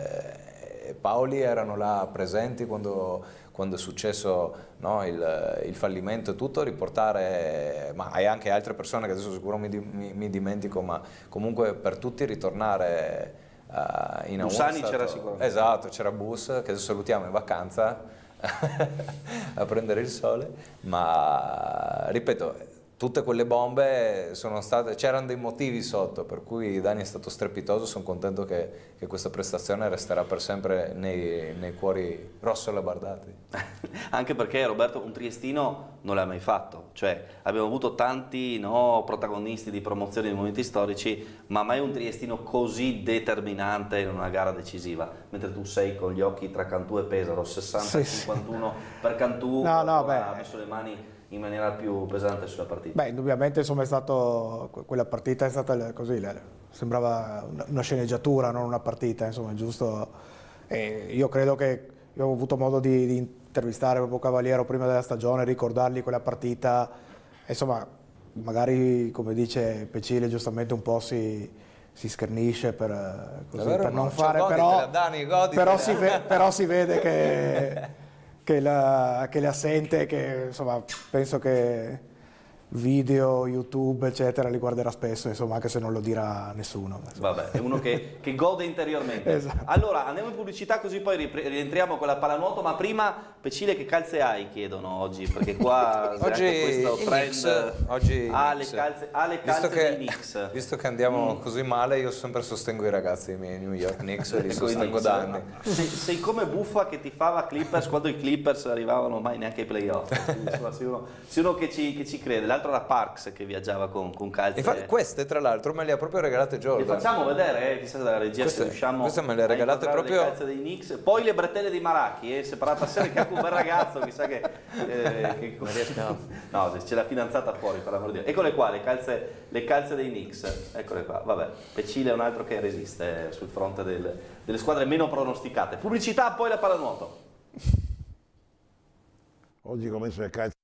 eh, e Paoli erano là presenti quando, quando è successo, no, il, il fallimento e tutto, riportare, ma hai anche altre persone che adesso sicuro mi, mi, mi dimentico, ma comunque per tutti ritornare uh, in Bussani c'era sicuramente. Esatto, c'era Bus, che adesso salutiamo in vacanza a prendere il sole, ma ripeto, tutte quelle bombe sono state, c'erano dei motivi sotto, per cui Dani è stato strepitoso. Sono contento che, che questa prestazione resterà per sempre nei, nei cuori rosso-labardati. Anche perché Roberto un triestino non l'ha mai fatto, cioè abbiamo avuto tanti, no, protagonisti di promozioni di momenti storici, ma mai un triestino così determinante in una gara decisiva, mentre tu sei con gli occhi tra Cantù e Pesaro, sessanta a cinquantuno per Cantù, no, no, beh, ha messo le mani in maniera più pesante sulla partita. Beh, indubbiamente insomma è stato, quella partita è stata così, sembrava una sceneggiatura, non una partita, insomma, giusto. E io credo che io ho avuto modo di, di intervistare proprio Cavaliero prima della stagione, ricordargli quella partita, e insomma, magari come dice Pecile giustamente un po' si, si schernisce per, così, Davvero, per non no, fare, cioè, però, Dani, però, si ve, però si vede che... Che, la, che le assente, che insomma penso che video, YouTube eccetera li guarderà spesso, insomma, anche se non lo dirà nessuno. Insomma. Vabbè, è uno che, che gode interiormente. Esatto. Allora andiamo in pubblicità, così poi rientriamo con la pallanuoto, ma prima Pecile che calze hai, chiedono oggi, perché qua oggi anche questo trend oggi ha le calze, ha le calze visto che, dei Knicks. Visto che andiamo mm. così male, io sempre sostengo i ragazzi, i miei New York Knicks, li sostengo da anni. Sei, sei come Buffa che tifava Clippers quando i Clippers arrivavano mai neanche ai playoff. Insomma, sei uno, sei uno che, ci, che ci crede. L'altro era Parks, che viaggiava con, con calze. Infatti, queste tra l'altro me le ha proprio regalate Jordan. Le facciamo vedere, eh, chissà dalla regia queste, se riusciamo queste me le ha regalate proprio le calze dei Knicks. Poi le bretelle di Maracchi, eh, separata a sera, che è anche un bel ragazzo, chissà che, eh, che no, c'è la fidanzata fuori, per l'amor di Dio. Eccole qua, le calze, le calze dei Knicks, eccole qua. Vabbè, Pecile è un altro che resiste sul fronte del, delle squadre meno pronosticate. Pubblicità, poi la pallanuoto. Oggi ho messo le calze.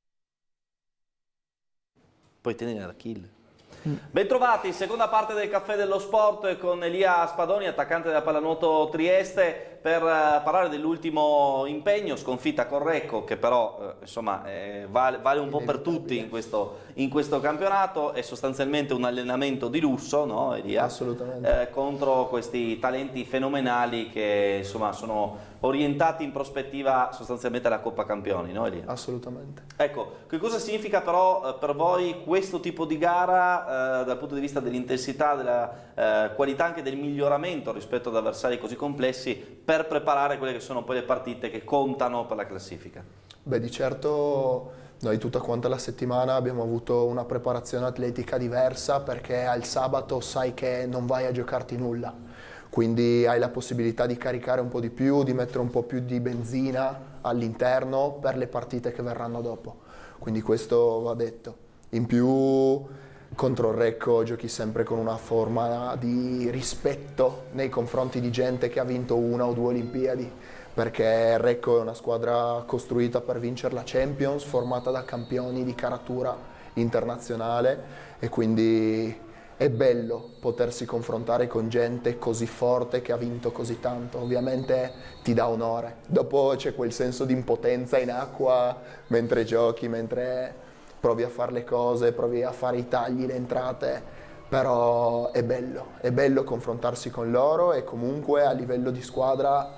Poi tenere la kill. Mm. Bentrovati, seconda parte del Caffè dello Sport con Elia Spadoni, attaccante della Pallanuoto Trieste. per uh, parlare dell'ultimo impegno, sconfitta con Recco, che però uh, insomma eh, vale, vale un po' per tutti in questo, in questo campionato, è sostanzialmente un allenamento di lusso, no Elia? Assolutamente. Eh, contro questi talenti fenomenali che insomma sono orientati in prospettiva sostanzialmente alla Coppa Campioni, no Elia? Assolutamente. Ecco, che cosa significa però eh, per voi questo tipo di gara eh, dal punto di vista dell'intensità, della eh, qualità anche del miglioramento rispetto ad avversari così complessi per preparare quelle che sono poi le partite che contano per la classifica? Beh, di certo noi tutta quanta la settimana abbiamo avuto una preparazione atletica diversa, perché al sabato sai che non vai a giocarti nulla, quindi hai la possibilità di caricare un po' di più, di mettere un po' più di benzina all'interno per le partite che verranno dopo, quindi questo va detto. In più contro il Recco giochi sempre con una forma di rispetto nei confronti di gente che ha vinto una o due Olimpiadi, perché il Recco è una squadra costruita per vincere la Champions, formata da campioni di caratura internazionale, e quindi è bello potersi confrontare con gente così forte che ha vinto così tanto. Ovviamente ti dà onore, dopo c'è quel senso di impotenza in acqua mentre giochi, mentre provi a fare le cose, provi a fare i tagli, le entrate, però è bello, è bello confrontarsi con loro, e comunque a livello di squadra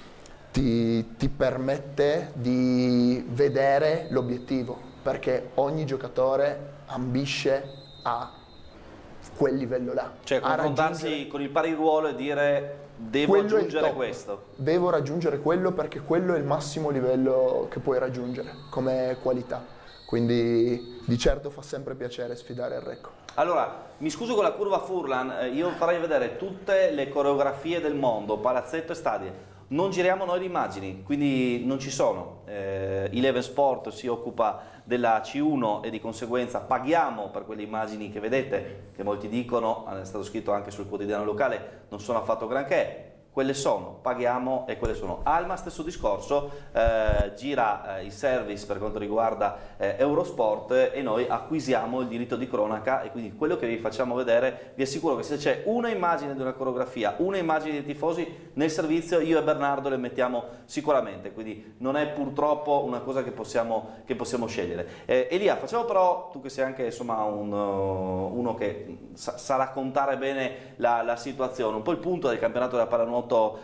ti, ti permette di vedere l'obiettivo, perché ogni giocatore ambisce a quel livello là. Cioè confrontarsi raggiungere... con il pari ruolo e dire devo quello raggiungere questo. Devo raggiungere quello, perché quello è il massimo livello che puoi raggiungere come qualità. Quindi di certo fa sempre piacere sfidare il Recco. Allora, mi scuso con la curva Furlan, io farei vedere tutte le coreografie del mondo, palazzetto e stadi. Non giriamo noi le immagini, quindi non ci sono. Eh, Eleven Sport si occupa della C uno e di conseguenza paghiamo per quelle immagini che vedete, che molti dicono, è stato scritto anche sul quotidiano locale, non sono affatto granché. Quelle sono, paghiamo e quelle sono. Alma stesso discorso, eh, gira eh, il service per quanto riguarda eh, Eurosport, e noi acquisiamo il diritto di cronaca, e quindi quello che vi facciamo vedere, vi assicuro che se c'è una immagine di una coreografia, una immagine dei tifosi nel servizio, io e Bernardo le mettiamo sicuramente, quindi non è purtroppo una cosa che possiamo, che possiamo scegliere. Eh, Elia, facciamo però, tu che sei anche insomma un, uh, uno che sa, sa raccontare bene la, la situazione, un po' il punto del campionato della pallanuoto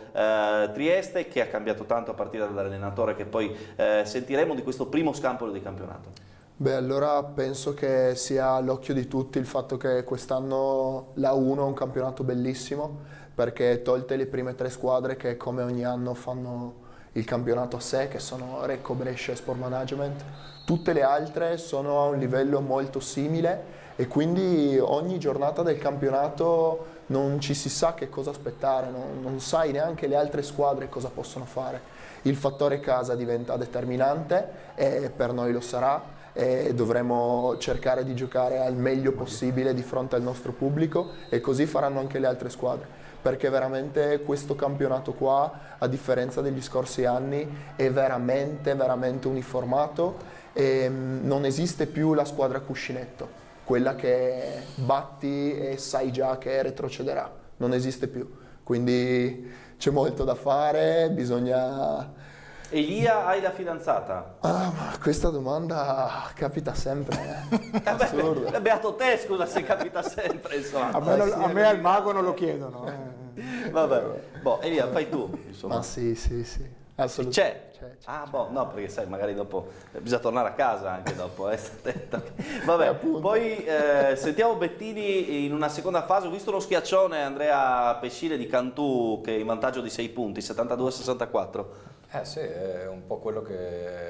Eh, Trieste, che ha cambiato tanto a partire dall'allenatore, che poi eh, sentiremo, di questo primo scampolo di campionato. Beh, allora penso che sia all'occhio di tutti il fatto che quest'anno la uno è un campionato bellissimo, perché tolte le prime tre squadre che come ogni anno fanno il campionato a sé, che sono Recco, Brescia e Sport Management, tutte le altre sono a un livello molto simile, e quindi ogni giornata del campionato non ci si sa che cosa aspettare, non, non sai neanche le altre squadre cosa possono fare. Il fattore casa diventa determinante, e per noi lo sarà, e dovremo cercare di giocare al meglio possibile di fronte al nostro pubblico, e così faranno anche le altre squadre, perché veramente questo campionato qua, a differenza degli scorsi anni, è veramente, veramente uniformato, e non esiste più la squadra cuscinetto, quella che batti e sai già che retrocederà, non esiste più, quindi c'è molto da fare, bisogna... Elia, hai la fidanzata? Ah, ma questa domanda capita sempre, eh. Assurdo. Vabbè, beato te, scusa, se capita sempre, insomma. A me, a me al mago non lo chiedono. Eh. Vabbè, boh, Elia, fai tu, insomma. Ma sì, sì, sì. C'è? C'è, c'è. Ah, boh, no, perché sai, magari dopo eh, bisogna tornare a casa anche dopo, eh, vabbè, eh, poi eh, sentiamo Bettini in una seconda fase. Ho visto uno schiaccione, Andrea Pescile di Cantù, che è in vantaggio di sei punti, settantadue a sessantaquattro. Eh sì, è un po' quello che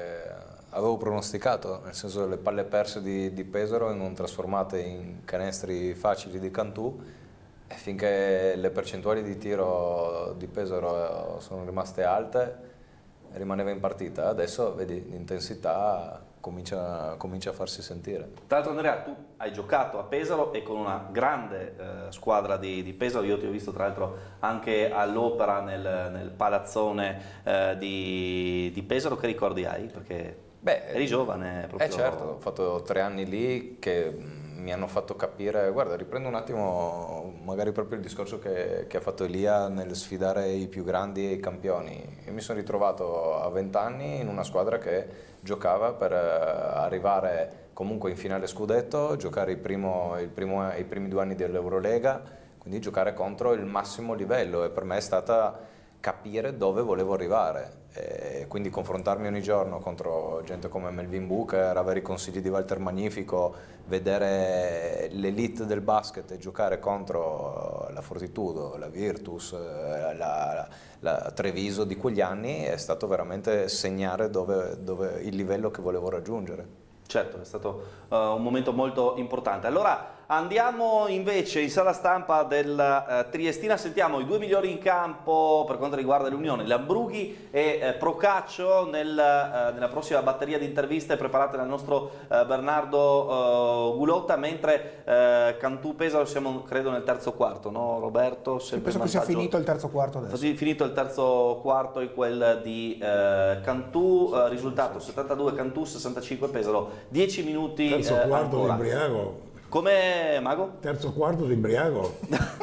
avevo pronosticato, nel senso che le palle perse di, di Pesaro non trasformate in canestri facili di Cantù, e finché le percentuali di tiro di Pesaro sono rimaste alte, rimaneva in partita. Adesso vedi, l'intensità comincia, comincia a farsi sentire. Tra l'altro, Andrea, tu hai giocato a Pesaro e con una grande eh, squadra di, di Pesaro. Io ti ho visto tra l'altro anche all'Opera nel, nel palazzone eh, di, di Pesaro. Che ricordi hai? Perché Beh, eri giovane proprio. Eh certo, ho fatto tre anni lì che mi hanno fatto capire, guarda, riprendo un attimo magari proprio il discorso che, che ha fatto Elia nel sfidare i più grandi e i campioni. Io mi sono ritrovato a venti anni in una squadra che giocava per arrivare comunque in finale scudetto, giocare il primo, il primo, i primi due anni dell'Eurolega, quindi giocare contro il massimo livello, e per me è stata capire dove volevo arrivare, e quindi confrontarmi ogni giorno contro gente come Melvin Booker, avere i consigli di Walter Magnifico, vedere l'elite del basket e giocare contro la Fortitudo, la Virtus, la, la, la Treviso di quegli anni, è stato veramente segnare dove, dove il livello che volevo raggiungere. Certo, è stato uh, un momento molto importante. Allora andiamo invece in sala stampa del uh, Triestina, sentiamo i due migliori in campo per quanto riguarda l'Unione, Lambrughi e uh, Procaccio nel, uh, nella prossima batteria di interviste preparate dal nostro uh, Bernardo uh, Gulotta, mentre uh, Cantù Pesaro siamo credo nel terzo quarto, no Roberto? Io penso che sia finito il terzo quarto adesso. Finito il terzo quarto in quel di uh, Cantù, uh, risultato settantadue Cantù, sessantacinque Pesaro. dieci minuti terzo eh, quarto ancora. di Imbriago. Come Mago? Terzo quarto di Imbriago.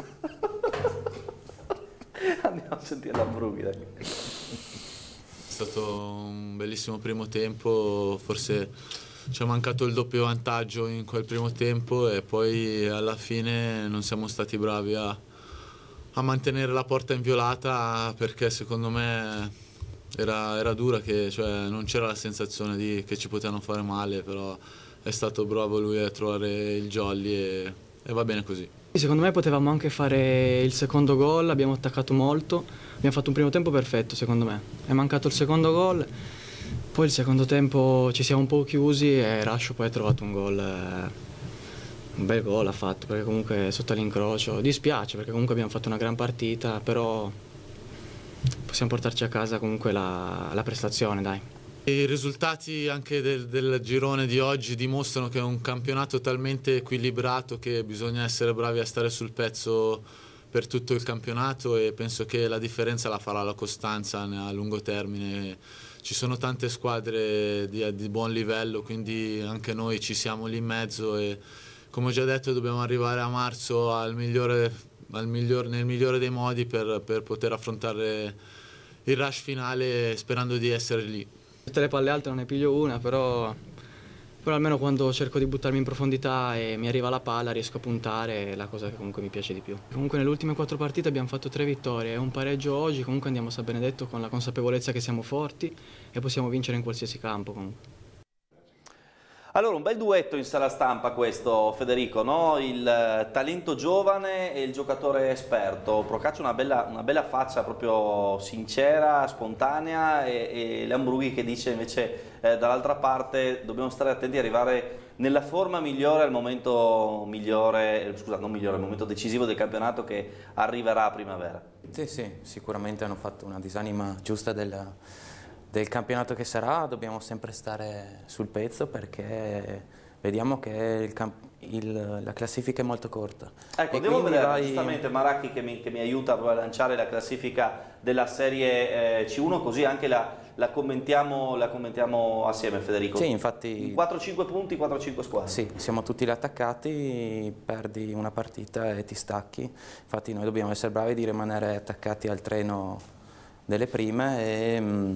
Andiamo a sentire Lambrughi. Dai. È stato un bellissimo primo tempo, forse ci è mancato il doppio vantaggio in quel primo tempo e poi alla fine non siamo stati bravi a, a mantenere la porta inviolata, perché secondo me Era, era dura, che cioè, non c'era la sensazione di, che ci potevano fare male, però è stato bravo lui a trovare il jolly e, e va bene così. Secondo me potevamo anche fare il secondo gol, abbiamo attaccato molto, abbiamo fatto un primo tempo perfetto secondo me, è mancato il secondo gol, poi il secondo tempo ci siamo un po' chiusi e Rascio poi ha trovato un gol, eh, un bel gol ha fatto, perché comunque sotto l'incrocio, dispiace perché comunque abbiamo fatto una gran partita, però possiamo portarci a casa comunque la, la prestazione, dai. I risultati anche del, del girone di oggi dimostrano che è un campionato talmente equilibrato che bisogna essere bravi a stare sul pezzo per tutto il campionato, e penso che la differenza la farà la costanza a lungo termine. Ci sono tante squadre di, di buon livello, quindi anche noi ci siamo lì in mezzo e, come ho già detto, dobbiamo arrivare a marzo al migliore, al miglior, nel migliore dei modi per, per poter affrontare il rush finale, sperando di essere lì. Tutte le palle alte non ne piglio una, però, però almeno quando cerco di buttarmi in profondità e mi arriva la palla riesco a puntare, è la cosa che comunque mi piace di più. Comunque nelle ultime quattro partite abbiamo fatto tre vittorie e un pareggio oggi, comunque andiamo a San Benedetto con la consapevolezza che siamo forti e possiamo vincere in qualsiasi campo comunque. Allora, un bel duetto in sala stampa questo, Federico, no? Il talento giovane e il giocatore esperto. Procaccio una bella, una bella faccia proprio sincera, spontanea, e, e Lambrughi che dice invece eh, dall'altra parte dobbiamo stare attenti ad arrivare nella forma migliore al momento migliore, scusa, non migliore, al momento decisivo del campionato che arriverà a primavera. Sì, sì, sicuramente hanno fatto una disanima giusta del, del campionato che sarà, dobbiamo sempre stare sul pezzo perché vediamo che il il, la classifica è molto corta. Ecco, e devo vedere vai... giustamente Maracchi che mi, che mi aiuta a lanciare la classifica della Serie eh, C uno, così anche la, la, commentiamo, la commentiamo assieme, Federico. Sì, infatti... quattro cinque punti, quattro cinque squadre. Sì, siamo tutti lì attaccati, perdi una partita e ti stacchi. Infatti noi dobbiamo essere bravi di rimanere attaccati al treno delle prime e...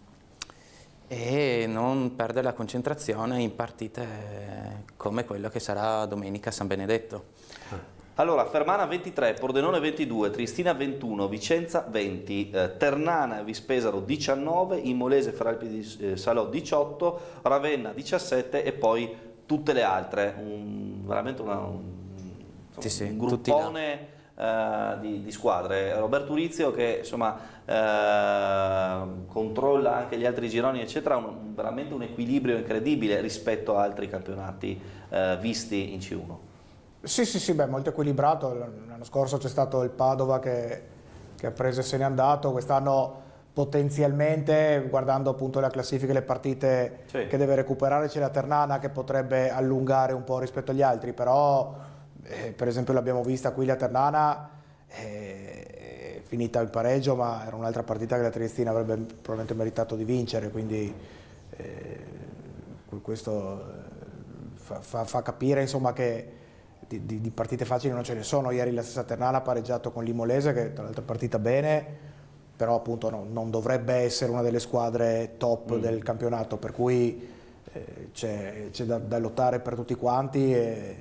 e non perdere la concentrazione in partite come quello che sarà domenica a San Benedetto. Allora, Fermana ventitré, Pordenone ventidue, Triestina ventuno, Vicenza venti, eh, Ternana e Vispesaro diciannove, Imolese, Feralpi di eh, Salò diciotto, Ravenna diciassette e poi tutte le altre. Un, veramente una, un, sì, sì, un gruppone uh, di, di squadre. Roberto Urizio che insomma Uh, controlla anche gli altri gironi eccetera, un, veramente un equilibrio incredibile rispetto a altri campionati uh, visti in C uno. Sì, sì, sì, beh, molto equilibrato. L'anno scorso c'è stato il Padova che, che ha preso e se n'è andato, quest'anno potenzialmente, guardando appunto la classifica e le partite sì. che deve recuperare, c'è la Ternana che potrebbe allungare un po' rispetto agli altri, però eh, per esempio l'abbiamo vista qui la Ternana, eh, finita il pareggio, ma era un'altra partita che la Triestina avrebbe probabilmente meritato di vincere, quindi eh, questo fa, fa, fa capire insomma che di, di, di partite facili non ce ne sono. Ieri la stessa Ternana ha pareggiato con l'Imolese, che tra l'altro è partita bene, però appunto no, non dovrebbe essere una delle squadre top mm. del campionato, per cui eh, c'è da, da lottare per tutti quanti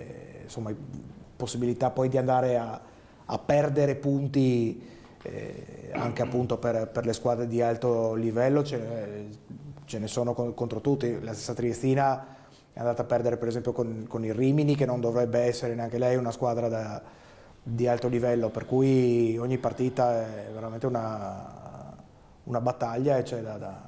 e insomma possibilità poi di andare a, a perdere punti eh, anche appunto per, per le squadre di alto livello ce ne, ce ne sono con, contro tutti. La stessa Triestina è andata a perdere per esempio con, con il Rimini, che non dovrebbe essere neanche lei una squadra da, di alto livello, per cui ogni partita è veramente una, una battaglia e c'è da, da,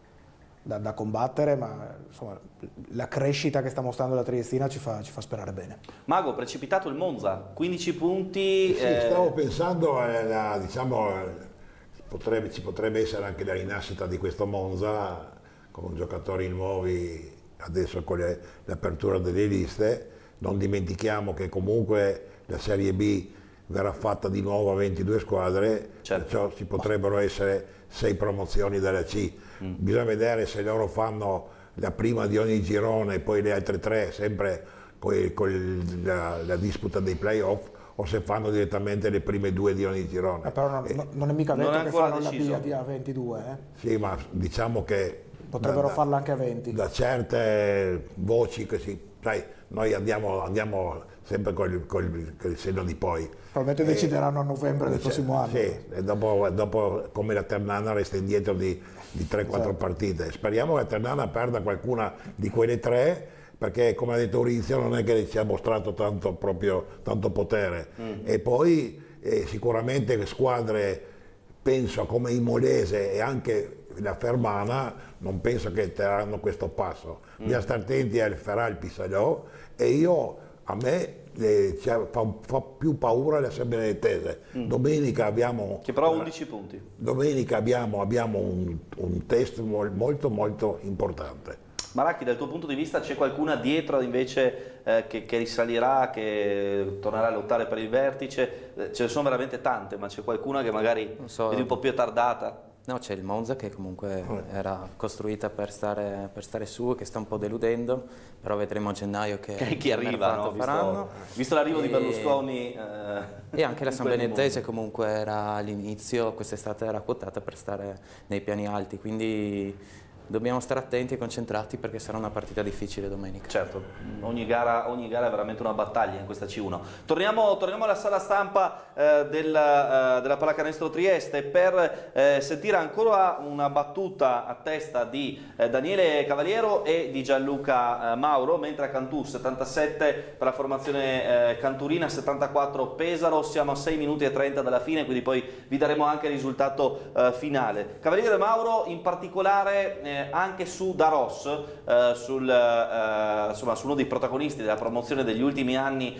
da, da combattere, ma insomma la crescita che sta mostrando la Triestina ci fa, ci fa sperare bene. Mago, precipitato il Monza, quindici punti. Sì, eh... stavo pensando, alla, diciamo, potrebbe, ci potrebbe essere anche la rinascita di questo Monza con giocatori nuovi adesso con le, l'apertura delle liste. Non dimentichiamo che comunque la Serie B verrà fatta di nuovo a ventidue squadre, certo. Perciò ci potrebbero essere sei promozioni dalla C. Mm. Bisogna vedere se loro fanno la prima di ogni girone e poi le altre tre, sempre con, con la, la disputa dei playoff, o se fanno direttamente le prime due di ogni girone. Eh, però non, eh, non è mica detto non che fanno deciso. la B a ventidue. Eh? Sì, ma diciamo che potrebbero da, farla anche a venti. Da certe voci che si, sai, noi andiamo, andiamo sempre col, col, col senno di poi. Probabilmente eh, decideranno a novembre del prossimo anno. Sì, e dopo, dopo come la Ternana resta indietro di, di tre quattro esatto. partite. Speriamo che la Ternana perda qualcuna di quelle tre, perché come ha detto Maurizio non è che ci ha mostrato tanto, proprio, tanto potere. Mm. E poi eh, sicuramente le squadre, penso come Imolese e anche la Fermana, non penso che terranno questo passo. Mm. Bisogna stare attenti al Feral Pissalò, e io, a me eh, cioè, fa, fa più paura la San Benedettese. Mm. Domenica abbiamo... Che però ha undici punti. Domenica abbiamo, abbiamo un, un test molto molto importante. Maracchi, dal tuo punto di vista c'è qualcuna dietro invece eh, che, che risalirà, che tornerà a lottare per il vertice? Eh, ce ne sono veramente tante, ma c'è qualcuna che magari so, vedi un po' più attardata? No, c'è il Monza che comunque era costruita per stare, per stare su, che sta un po' deludendo, però vedremo a gennaio che, che chi arriva, no? Visto, visto l'arrivo e, di Berlusconi. Eh, e anche la San Benedettese comunque era all'inizio, quest'estate era quotata per stare nei piani alti, quindi dobbiamo stare attenti e concentrati perché sarà una partita difficile domenica. Certo, ogni gara, ogni gara è veramente una battaglia in questa C uno. Torniamo, torniamo alla sala stampa eh, della, eh, della Pallacanestro Trieste per eh, sentire ancora una battuta a testa di eh, Daniele Cavaliero e di Gianluca eh, Mauro, mentre a Cantù settantasette per la formazione eh, canturina, settantaquattro Pesaro. Siamo a sei minuti e trenta dalla fine, quindi poi vi daremo anche il risultato eh, finale. Cavaliero e Mauro in particolare eh, anche su Daros, eh, sul, eh, insomma, su uno dei protagonisti della promozione degli ultimi anni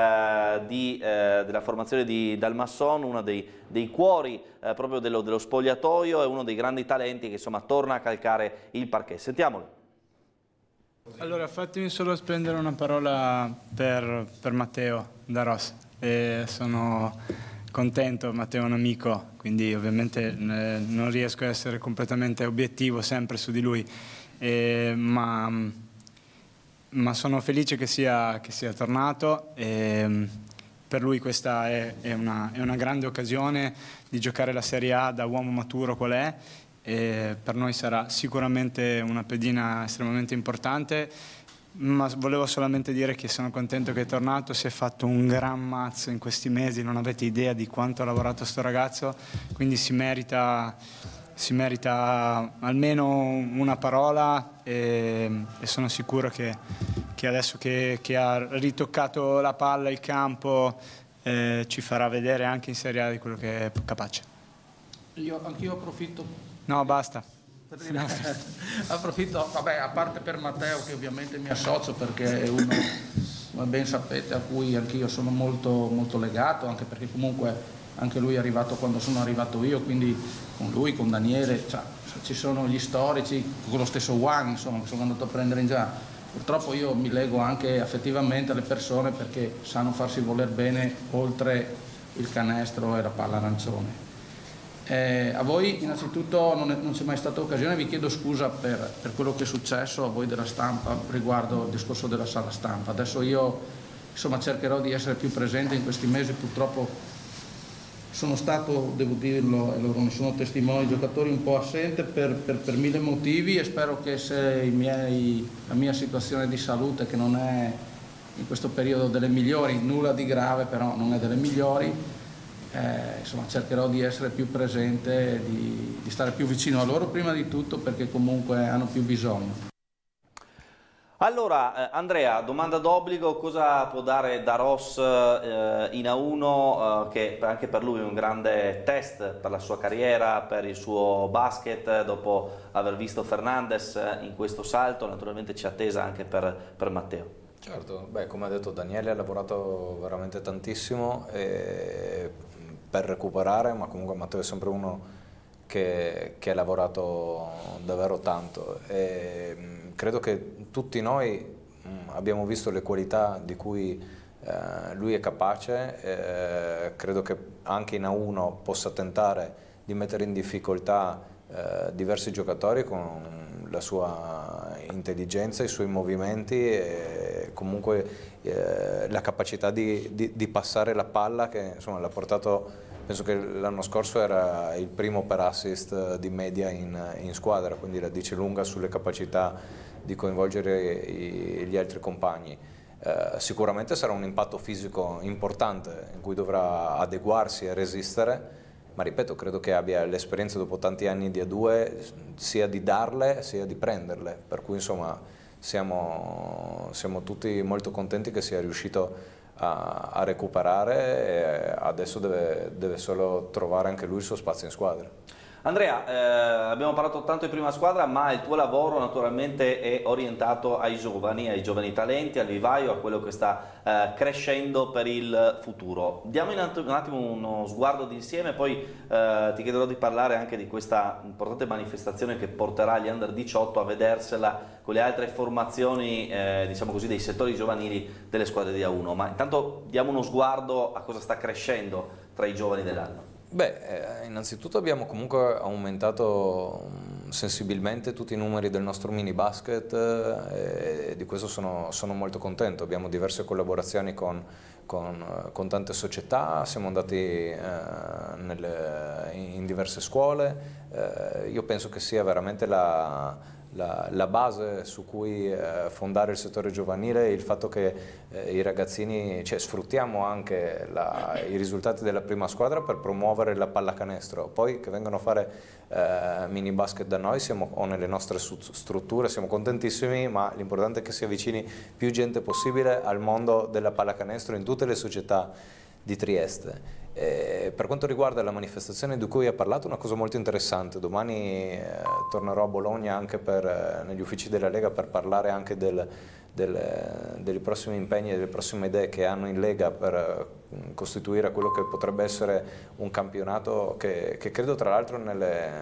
eh, di, eh, della formazione di Dalmasson, uno dei, dei cuori eh, proprio dello, dello spogliatoio, e uno dei grandi talenti che insomma torna a calcare il parquet. Sentiamolo. Allora, fatemi solo spendere una parola per, per Matteo Daros. E sono contento, Matteo è un amico, quindi ovviamente eh, non riesco a essere completamente obiettivo sempre su di lui, eh, ma, ma sono felice che sia, che sia tornato. E per lui questa è, è, una, è una grande occasione di giocare la Serie A da uomo maturo qual è, e per noi sarà sicuramente una pedina estremamente importante. Ma volevo solamente dire che sono contento che è tornato, si è fatto un gran mazzo in questi mesi, non avete idea di quanto ha lavorato sto ragazzo, quindi si merita, si merita almeno una parola, e, e sono sicuro che, che adesso che, che ha ritoccato la palla, il campo, eh, ci farà vedere anche in Serie A di quello che è capace. Io, anch'io approfitto. No, basta. Approfitto, vabbè, a parte per Matteo, che ovviamente mi associo perché è uno, come ben sapete, a cui anch'io sono molto, molto legato, anche perché comunque anche lui è arrivato quando sono arrivato io, quindi con lui, con Daniele, cioè, ci sono gli storici, con lo stesso Juan, insomma, che sono andato a prendere in già. Purtroppo io mi lego anche affettivamente alle persone perché sanno farsi voler bene oltre il canestro e la palla arancione. Eh, a voi innanzitutto non, è, non c'è mai stata occasione, vi chiedo scusa per, per quello che è successo a voi della stampa riguardo il discorso della sala stampa. Adesso io insomma cercherò di essere più presente in questi mesi, purtroppo sono stato, devo dirlo, e loro ne sono testimoni, giocatori un po' assente per, per, per mille motivi, e spero che se i miei, la mia situazione di salute, che non è in questo periodo delle migliori, nulla di grave però non è delle migliori, eh, insomma cercherò di essere più presente, di, di stare più vicino a loro prima di tutto, perché comunque hanno più bisogno. Allora, eh, Andrea, domanda d'obbligo: cosa può dare Daros eh, in A uno, eh, che anche per lui è un grande test per la sua carriera, per il suo basket, dopo aver visto Fernandez in questo salto? Naturalmente ci attesa anche per, per Matteo. Certo, beh, come ha detto Daniele, ha lavorato veramente tantissimo e, per recuperare, ma comunque Matteo è sempre uno che, che ha lavorato davvero tanto. E, credo che tutti noi mh, abbiamo visto le qualità di cui eh, lui è capace, eh, credo che anche in A uno possa tentare di mettere in difficoltà eh, diversi giocatori con la sua intelligenza, i suoi movimenti e comunque eh, la capacità di, di, di passare la palla, che insomma l'ha portato, penso che l'anno scorso era il primo per assist di media in, in squadra, quindi la dice lunga sulle capacità di coinvolgere i, gli altri compagni. Eh, sicuramente sarà un impatto fisico importante in cui dovrà adeguarsi e resistere, ma ripeto, credo che abbia l'esperienza dopo tanti anni di A due sia di darle sia di prenderle, per cui insomma siamo, siamo tutti molto contenti che sia riuscito a, a recuperare, e adesso deve, deve solo trovare anche lui il suo spazio in squadra. Andrea, eh, abbiamo parlato tanto di prima squadra, ma il tuo lavoro naturalmente è orientato ai giovani, ai giovani talenti, al vivaio, a quello che sta eh, crescendo per il futuro. Diamo un attimo uno sguardo d'insieme, poi eh, ti chiederò di parlare anche di questa importante manifestazione che porterà gli under diciotto a vedersela con le altre formazioni, eh, diciamo così, dei settori giovanili delle squadre di A uno. Ma intanto diamo uno sguardo a cosa sta crescendo tra i giovani dell'anno. Beh, eh, innanzitutto abbiamo comunque aumentato sensibilmente tutti i numeri del nostro mini basket eh, e di questo sono, sono molto contento. Abbiamo diverse collaborazioni con, con, con tante società, siamo andati eh, nelle, in diverse scuole. Eh, io penso che sia veramente la... La, la base su cui eh, fondare il settore giovanile, il fatto che eh, i ragazzini, cioè, sfruttiamo anche la, i risultati della prima squadra per promuovere la pallacanestro, poi che vengano a fare eh, mini basket da noi siamo, o nelle nostre strutture, siamo contentissimi, ma l'importante è che si avvicini più gente possibile al mondo della pallacanestro in tutte le società di Trieste. E per quanto riguarda la manifestazione di cui ha parlato, una cosa molto interessante: domani eh, tornerò a Bologna anche per, eh, negli uffici della Lega per parlare anche del, del, dei prossimi impegni e delle prossime idee che hanno in Lega per eh, costituire quello che potrebbe essere un campionato che, che credo tra l'altro nelle,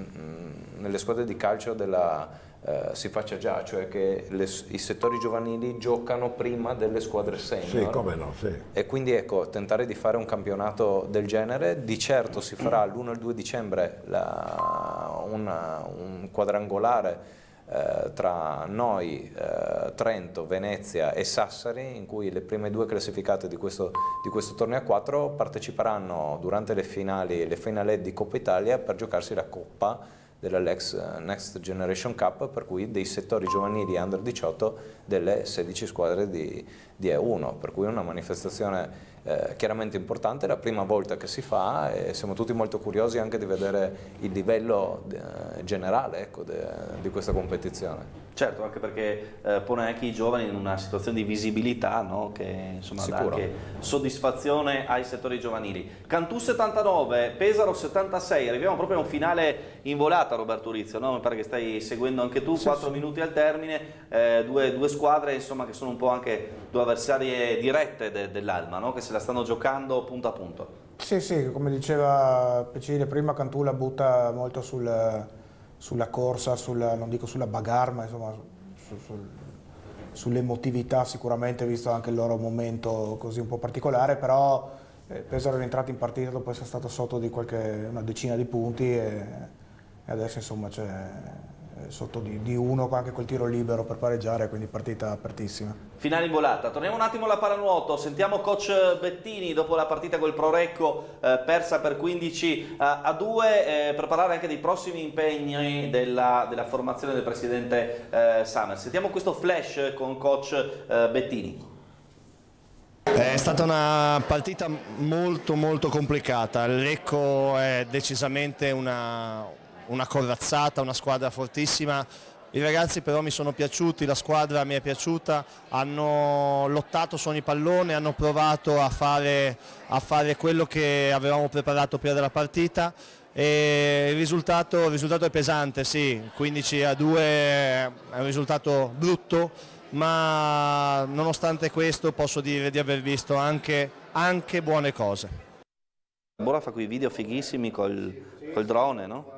nelle squadre di calcio della Uh, si faccia già, cioè che le, i settori giovanili giocano prima delle squadre senior. Sì, come no, sì. E quindi ecco, tentare di fare un campionato del genere. Di certo si farà l'uno e il due dicembre la, una, un quadrangolare eh, tra noi, eh, Trento, Venezia e Sassari, in cui le prime due classificate di questo, di questo torneo a quattro parteciperanno durante le finali, le finale di Coppa Italia, per giocarsi la Coppa della Next Generation Cup, per cui dei settori giovanili under diciotto delle sedici squadre di, di A uno, per cui è una manifestazione eh, chiaramente importante, è la prima volta che si fa e siamo tutti molto curiosi anche di vedere il livello eh, generale, ecco, de, di questa competizione. Certo, anche perché eh, pone anche i giovani in una situazione di visibilità, no? Che insomma dà anche soddisfazione ai settori giovanili. Cantù settantanove, Pesaro settantasei, arriviamo proprio a un finale in volata, Roberto Urizio, no? Mi pare che stai seguendo anche tu, quattro sì, minuti al termine, eh, due, due squadre insomma che sono un po' anche due avversarie dirette de, dell'Alma, no? Che se la stanno giocando punto a punto. Sì, sì, come diceva Pecile prima, Cantù la butta molto sul... sulla corsa, sulla, non dico sulla bagarre, ma insomma su, su, sull'emotività sicuramente, visto anche il loro momento così un po' particolare, però Pesaro è rientrato in partita dopo essere stato sotto di qualche, una decina di punti e, e adesso insomma c'è sotto di, di uno anche col tiro libero per pareggiare, quindi partita apertissima. Finale in volata. Torniamo un attimo alla pallanuoto, sentiamo coach Bettini dopo la partita col Prorecco eh, persa per quindici a due eh, per parlare anche dei prossimi impegni della, della formazione del presidente eh, Summer. Sentiamo questo flash con coach eh, Bettini. È stata una partita molto molto complicata, il Recco è decisamente una, una corazzata, una squadra fortissima, i ragazzi però mi sono piaciuti, la squadra mi è piaciuta, hanno lottato su ogni pallone, hanno provato a fare, a fare quello che avevamo preparato prima della partita e il risultato, il risultato è pesante, sì, quindici a due è un risultato brutto, ma nonostante questo posso dire di aver visto anche, anche buone cose. Bora fa quei video fighissimi col, col drone, no?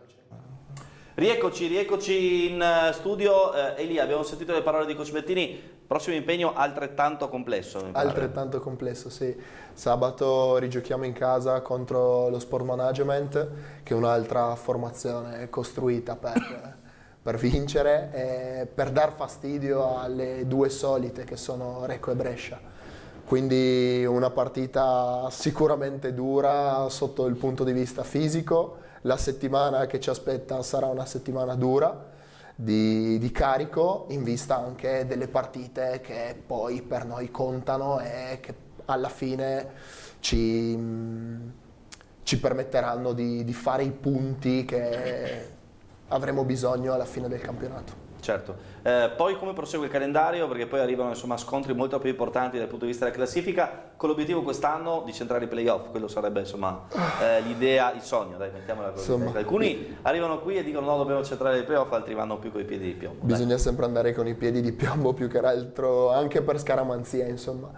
Rieccoci, rieccoci in studio. Eh, Elia, abbiamo sentito le parole di coach Bettini, prossimo impegno altrettanto complesso. Mi pare. Altrettanto complesso, sì. Sabato rigiochiamo in casa contro lo Sport Management, che è un'altra formazione costruita per... per vincere e per dar fastidio alle due solite che sono Recco e Brescia. Quindi una partita sicuramente dura sotto il punto di vista fisico, la settimana che ci aspetta sarà una settimana dura di, di carico in vista anche delle partite che poi per noi contano e che alla fine ci, ci permetteranno di, di fare i punti che avremo bisogno alla fine del campionato. Certo, eh, poi come prosegue il calendario? Perché poi arrivano insomma scontri molto più importanti dal punto di vista della classifica, con l'obiettivo quest'anno di centrare i playoff, quello sarebbe insomma eh, l'idea, il sogno, dai, mettiamola così. Insomma. Alcuni arrivano qui e dicono no, dobbiamo centrare i playoff, altri vanno più con i piedi di piombo. Bisogna dai. sempre andare con i piedi di piombo più che altro, anche per scaramanzia insomma.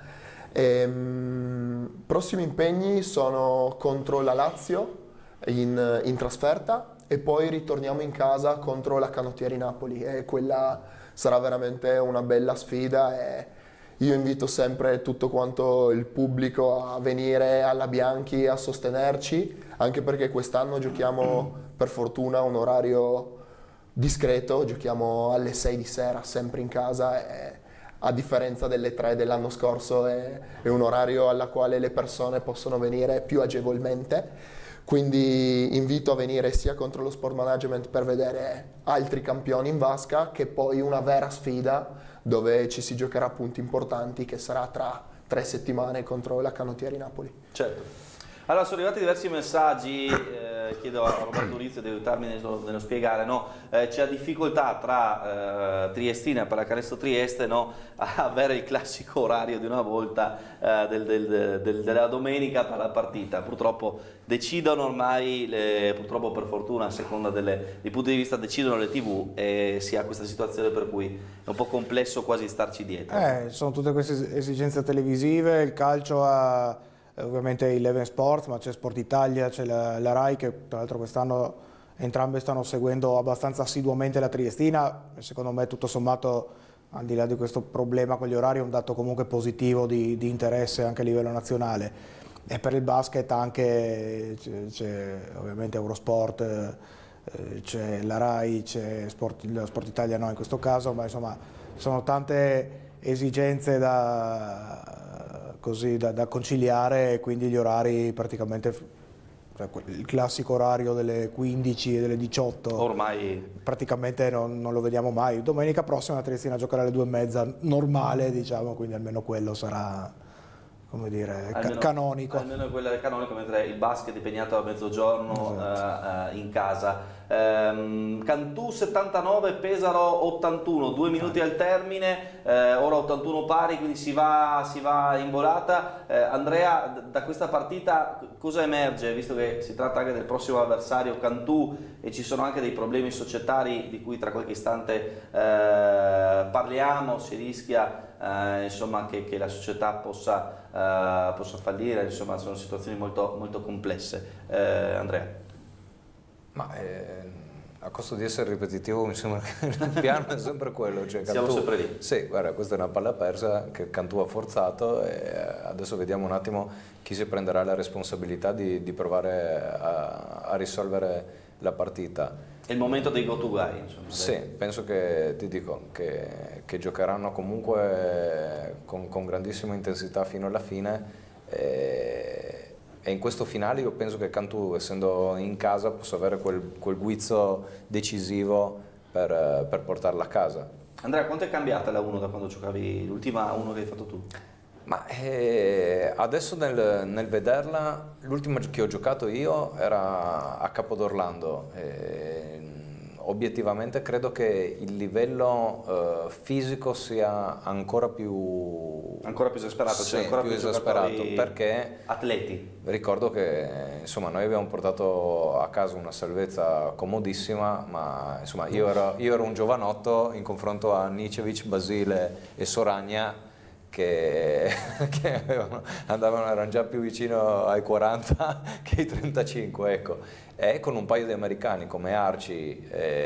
Ehm, prossimi impegni sono contro la Lazio in, in trasferta, e poi ritorniamo in casa contro la Canottieri Napoli e quella sarà veramente una bella sfida e io invito sempre tutto quanto il pubblico a venire alla Bianchi a sostenerci, anche perché quest'anno giochiamo per fortuna un orario discreto, giochiamo alle sei di sera sempre in casa e a differenza delle tre dell'anno scorso è, è un orario alla quale le persone possono venire più agevolmente. Quindi invito a venire sia contro lo Sport Management per vedere altri campioni in vasca che poi una vera sfida dove ci si giocherà punti importanti che sarà tra tre settimane contro la Canottieri Napoli. Certo. Allora sono arrivati diversi messaggi, eh, chiedo a Roberto Urizio di aiutarmi nello, nello spiegare, no? eh, c'è difficoltà tra eh, Triestina e Pallacanestro Trieste, no? a avere il classico orario di una volta eh, del, del, del, della domenica per la partita, purtroppo decidono ormai, le, purtroppo per fortuna a seconda delle, dei punti di vista decidono le tv e si ha questa situazione per cui è un po' complesso quasi starci dietro. Eh, sono tutte queste esigenze televisive, il calcio ha... ovviamente Eleven Sports, ma c'è Sport Italia, c'è la, la Rai che tra l'altro quest'anno entrambe stanno seguendo abbastanza assiduamente la Triestina e secondo me tutto sommato al di là di questo problema con gli orari è un dato comunque positivo di, di interesse anche a livello nazionale e per il basket anche c'è ovviamente Eurosport, c'è la Rai, c'è Sport, Sport Italia no in questo caso, ma insomma sono tante esigenze da così da, da conciliare e quindi gli orari praticamente, cioè, il classico orario delle quindici e delle diciotto ormai praticamente non, non lo vediamo mai. Domenica prossima la Triestina giocherà alle due e mezza normale, diciamo, quindi almeno quello sarà, come dire, almeno, canonico. Almeno quello è canonico, mentre il basket è impegnato a mezzogiorno esatto. uh, uh, in casa. Um, Cantù settantanove, Pesaro ottantuno, due minuti al termine, eh, ora ottantuno pari, quindi si va, si va in volata. Eh, Andrea, da questa partita cosa emerge, visto che si tratta anche del prossimo avversario Cantù e ci sono anche dei problemi societari di cui tra qualche istante eh, parliamo, si rischia eh, insomma, che, che la società possa, eh, possa fallire, insomma sono situazioni molto, molto complesse. Eh, Andrea. Ma, eh, A costo di essere ripetitivo, mi sembra che il piano è sempre quello. Cioè Siamo Cantù, sempre lì. Sì, guarda, questa è una palla persa che Cantù ha forzato e adesso vediamo un attimo chi si prenderà la responsabilità di, di provare a, a risolvere la partita. È il momento dei go to guy, insomma. Sì, penso che, ti dico, che, che giocheranno comunque con, con grandissima intensità fino alla fine. E, E in questo finale io penso che Cantù, essendo in casa, possa avere quel, quel guizzo decisivo per, per portarla a casa. Andrea, quanto è cambiata la uno da quando giocavi l'ultima uno che hai fatto tu? Ma eh, adesso nel, nel vederla, l'ultima che ho giocato io era a Capodorlando. Eh, obiettivamente credo che il livello eh, fisico sia ancora più ancora più esasperato, sì, cioè ancora più, più esasperato perché atleti. Ricordo che insomma noi abbiamo portato a casa una salvezza comodissima, ma insomma io ero, io ero un giovanotto in confronto a Nicevic, Basile e Soragna che, che avevano, andavano, erano già più vicino ai quaranta che ai trentacinque, ecco. E con un paio di americani come Archie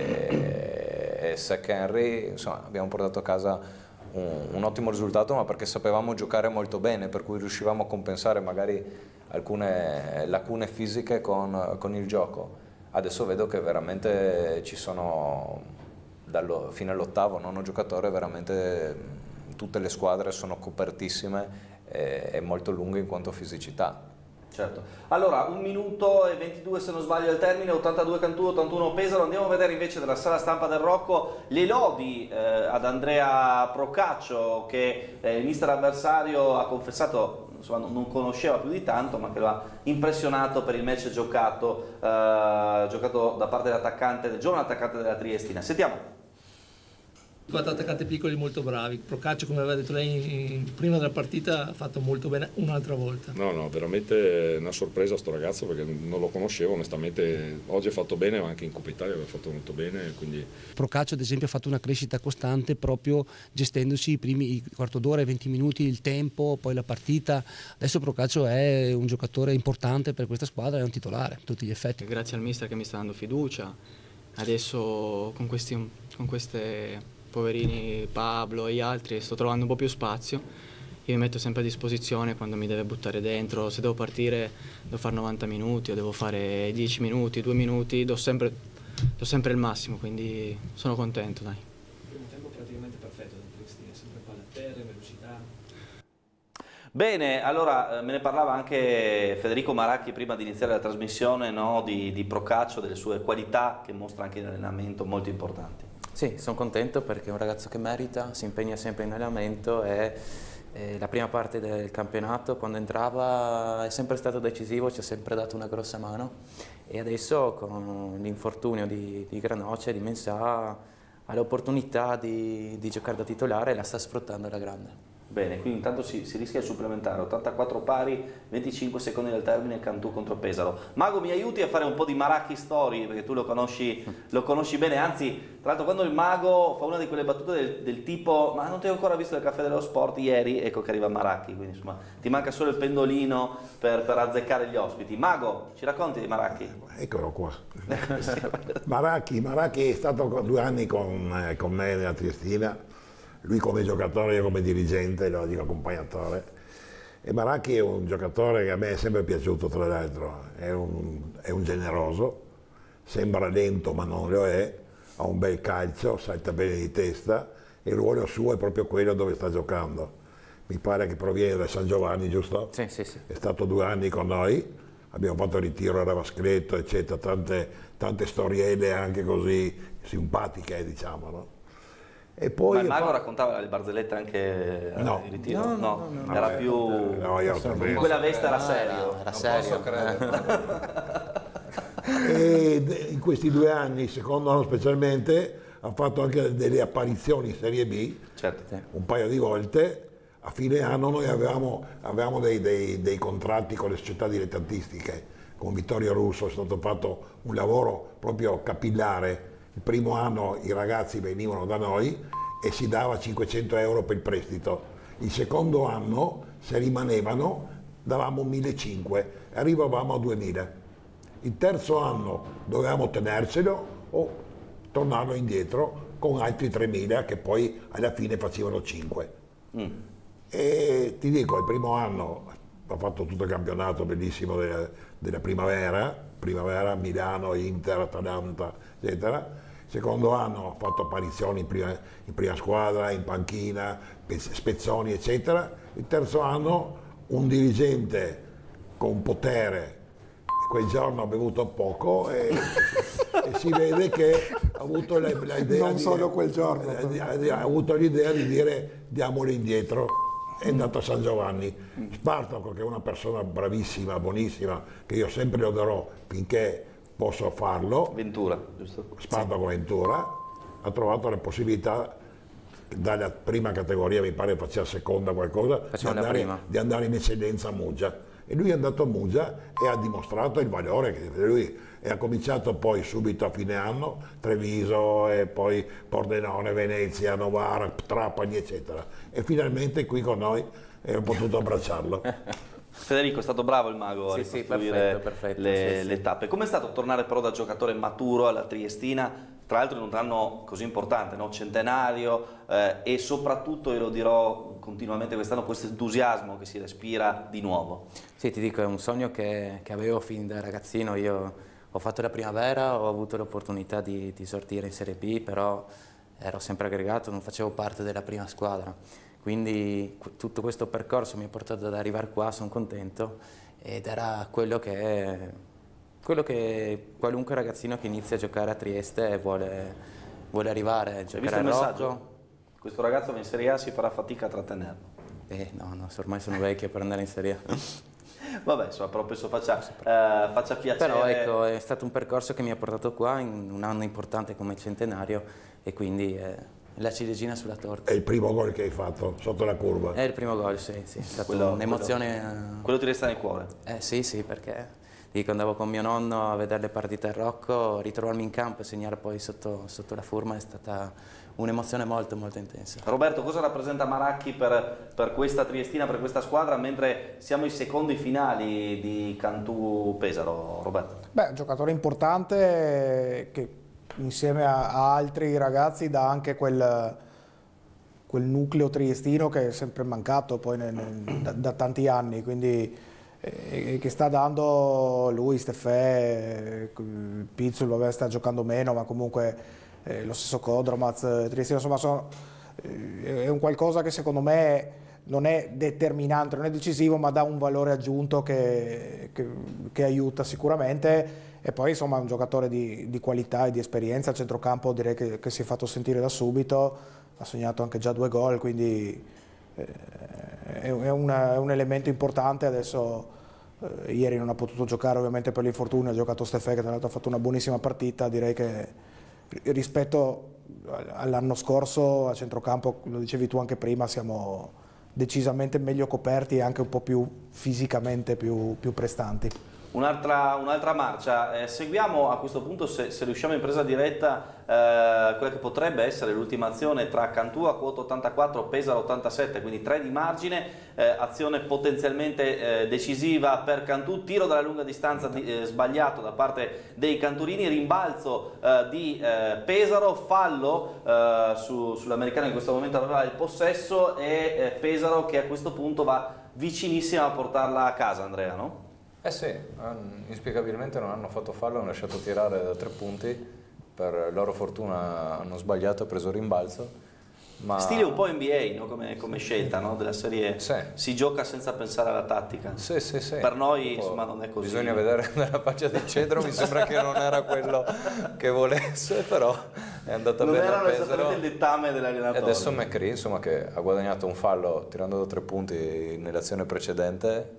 e, e Zach Henry, insomma, abbiamo portato a casa un, un ottimo risultato, ma perché sapevamo giocare molto bene, per cui riuscivamo a compensare magari alcune lacune fisiche con, con il gioco. Adesso vedo che veramente ci sono, dallo, fino all'ottavo, nono giocatore, veramente tutte le squadre sono copertissime e, e molto lunghe in quanto a fisicità. Certo. Allora, un minuto e ventidue se non sbaglio al termine, ottantadue Cantù, ottantuno Pesaro. Andiamo a vedere invece dalla sala stampa del Rocco le lodi eh, ad Andrea Procaccio, che eh, il mister avversario ha confessato insomma, non conosceva più di tanto, ma che lo ha impressionato per il match giocato, eh, giocato da parte dell'attaccante, del giovane attaccante della Triestina. Sentiamo. Quattro attaccanti piccoli molto bravi. Procaccio, come aveva detto lei in, prima della partita, ha fatto molto bene un'altra volta. No, no, veramente una sorpresa sto ragazzo, perché non lo conoscevo onestamente. Oggi ha fatto bene, ma anche in Coppa Italia aveva fatto molto bene. Quindi... Procaccio ad esempio ha fatto una crescita costante proprio gestendosi i primi quarto d'ora, i venti minuti, il tempo, poi la partita. Adesso Procaccio è un giocatore importante per questa squadra, è un titolare a tutti gli effetti. Grazie al mister che mi sta dando fiducia. Adesso con, questi, con queste poverini Pablo e gli altri sto trovando un po' più spazio. Io mi metto sempre a disposizione quando mi deve buttare dentro. Se devo partire devo fare novanta minuti o devo fare dieci minuti, due minuti, do sempre, do sempre il massimo, quindi sono contento, dai. Il primo tempo praticamente perfetto da Triestina, sempre palla a terra, velocità. Bene, allora me ne parlava anche Federico Maracchi prima di iniziare la trasmissione, no, di, di Procaccio, delle sue qualità che mostra anche in allenamento molto importanti. Sì, sono contento perché è un ragazzo che merita, si impegna sempre in allenamento e, e la prima parte del campionato quando entrava è sempre stato decisivo, ci ha sempre dato una grossa mano e adesso con l'infortunio di, di Granoce, di Mensah, ha l'opportunità di, di giocare da titolare e la sta sfruttando alla grande. Bene, quindi intanto si, si rischia il supplementare, ottantaquattro pari, venticinque secondi dal termine, Cantù contro Pesaro. Mago, mi aiuti a fare un po' di Maracchi story, perché tu lo conosci, lo conosci bene, anzi, tra l'altro quando il Mago fa una di quelle battute del, del tipo ma non ti ho ancora visto al Caffè dello Sport ieri, ecco che arriva Maracchi, quindi insomma ti manca solo il pendolino per, per azzeccare gli ospiti. Mago, ci racconti di Maracchi? Eccolo qua. Maracchi, Maracchi è stato due anni con, eh, con me nella Triestina. Lui come giocatore, io come dirigente, lo dico accompagnatore. E Maracchi è un giocatore che a me è sempre piaciuto, tra l'altro. È un, è un generoso, sembra lento ma non lo è, ha un bel calcio, salta bene di testa e il ruolo suo è proprio quello dove sta giocando. Mi pare che proviene da San Giovanni, giusto? Sì, sì, sì. È stato due anni con noi, abbiamo fatto il ritiro a Ravascretto, eccetera, tante, tante storielle anche così simpatiche, diciamo, no? E poi ma il Mago raccontava le barzellette anche no. in ritiro? No, no, no, no, era no, più... No, io in quella veste era serio. Era serio. E in questi due anni, secondo anno specialmente, ha fatto anche delle apparizioni in Serie B, certo. Un paio di volte. A fine anno noi avevamo, avevamo dei, dei, dei contratti con le società dilettantistiche. Con Vittorio Russo è stato fatto un lavoro proprio capillare. Il primo anno i ragazzi venivano da noi e si dava cinquecento euro per il prestito. Il secondo anno, se rimanevano, davamo millecinquecento e arrivavamo a duemila. Il terzo anno dovevamo tenercelo o tornavano indietro con altri tremila che poi alla fine facevano cinque. Mm. E ti dico, il primo anno ho fatto tutto il campionato bellissimo della, della primavera, primavera, Milano, Inter, Atalanta, eccetera. Secondo anno ho fatto apparizioni in prima, in prima squadra, in panchina, spezzoni, eccetera. Il terzo anno un dirigente con potere, quel giorno ha bevuto poco e, e si vede che ha avuto l'idea non di, solo quel giorno ha avuto l'idea di dire diamoli indietro. È andato a San Giovanni. Spartaco, che è una persona bravissima, buonissima, che io sempre loderò finché posso farlo. Ventura, giusto? Spartaco Ventura ha trovato la possibilità dalla prima categoria, mi pare faceva seconda qualcosa, di andare, di andare in eccellenza a Muggia. E lui è andato a Muggia e ha dimostrato il valore che lui, e ha cominciato poi subito a fine anno Treviso e poi Pordenone, Venezia, Novara, Trapani, eccetera. E finalmente qui con noi e ho potuto abbracciarlo. Federico, è stato bravo il mago sì, a sì, ricostruire perfetto, perfetto, le, sì, le sì. tappe. Com'è stato tornare però da giocatore maturo alla Triestina, tra l'altro in un anno così importante, no? Centenario, eh, e soprattutto, io lo dirò continuamente quest'anno, questo entusiasmo che si respira di nuovo? Sì, ti dico, è un sogno che, che avevo fin da ragazzino. Io ho fatto la primavera, ho avuto l'opportunità di, di esordire in Serie B, però ero sempre aggregato, non facevo parte della prima squadra. Quindi tutto questo percorso mi ha portato ad arrivare qua, sono contento, ed era quello che, quello che qualunque ragazzino che inizia a giocare a Trieste vuole, vuole arrivare, Hai giocare visto a il Rocco. messaggio? Questo ragazzo va in Serie A, si farà fatica a trattenerlo. Eh no, no, ormai sono vecchio per andare in Serie A. Vabbè, insomma, però penso faccia, eh, faccia piacere. Però ecco, è stato un percorso che mi ha portato qua in un anno importante come il centenario, e quindi eh, la ciliegina sulla torta. È il primo gol che hai fatto sotto la curva? È il primo gol, sì, sì, è stata Quello- un'emozione. Quello, quello ti resta nel cuore? Eh sì, sì, perché dico, andavo con mio nonno a vedere le partite al Rocco, ritrovarmi in campo e segnare poi sotto, sotto la forma è stata un'emozione molto molto intensa. Roberto, cosa rappresenta Maracchi per, per questa Triestina, per questa squadra, mentre siamo ai secondi finali di Cantù-Pesaro, Roberto? Beh, un giocatore importante che insieme a, a altri ragazzi dà anche quel, quel nucleo triestino che è sempre mancato poi nel, nel, da, da tanti anni, quindi eh, che sta dando lui, Steffè, Pizzul, vabbè, sta giocando meno, ma comunque eh, lo stesso Kodromaz, Triestino, insomma sono, eh, è un qualcosa che secondo me non è determinante, non è decisivo, ma dà un valore aggiunto che, che, che aiuta sicuramente. E poi insomma è un giocatore di, di qualità e di esperienza, al centrocampo direi che, che si è fatto sentire da subito, ha segnato anche già due gol, quindi eh, è, una, è un elemento importante. Adesso eh, ieri non ha potuto giocare ovviamente per l'infortunio, ha giocato Steffè che tra l'altro ha fatto una buonissima partita, direi che rispetto all'anno scorso a centrocampo, lo dicevi tu anche prima, siamo decisamente meglio coperti e anche un po' più fisicamente più, più prestanti. Un'altra, un'altra marcia, eh, seguiamo a questo punto, se, se riusciamo in presa diretta, eh, quella che potrebbe essere l'ultima azione tra Cantù a quota ottantaquattro, Pesaro ottantasette, quindi tre di margine, eh, azione potenzialmente eh, decisiva per Cantù, tiro dalla lunga distanza di, eh, sbagliato da parte dei canturini, rimbalzo eh, di eh, Pesaro, fallo eh, su, sull'americano che in questo momento aveva il possesso, e eh, Pesaro che a questo punto va vicinissima a portarla a casa, Andrea, no? Eh sì, inspiegabilmente non hanno fatto fallo, hanno lasciato tirare da tre punti, per loro fortuna hanno sbagliato e preso rimbalzo. Ma... Stile un po' N B A, no? come, come scelta, no? Della serie, sì. Si gioca senza pensare alla tattica. Sì, sì, sì. Per noi insomma non è così. Bisogna vedere nella faccia del Cedro, mi sembra che non era quello che volesse, però è andata non bene a erano Pesaro. esattamente il dettame dell'allenatore. E adesso McCree, insomma, che ha guadagnato un fallo tirando da tre punti nell'azione precedente,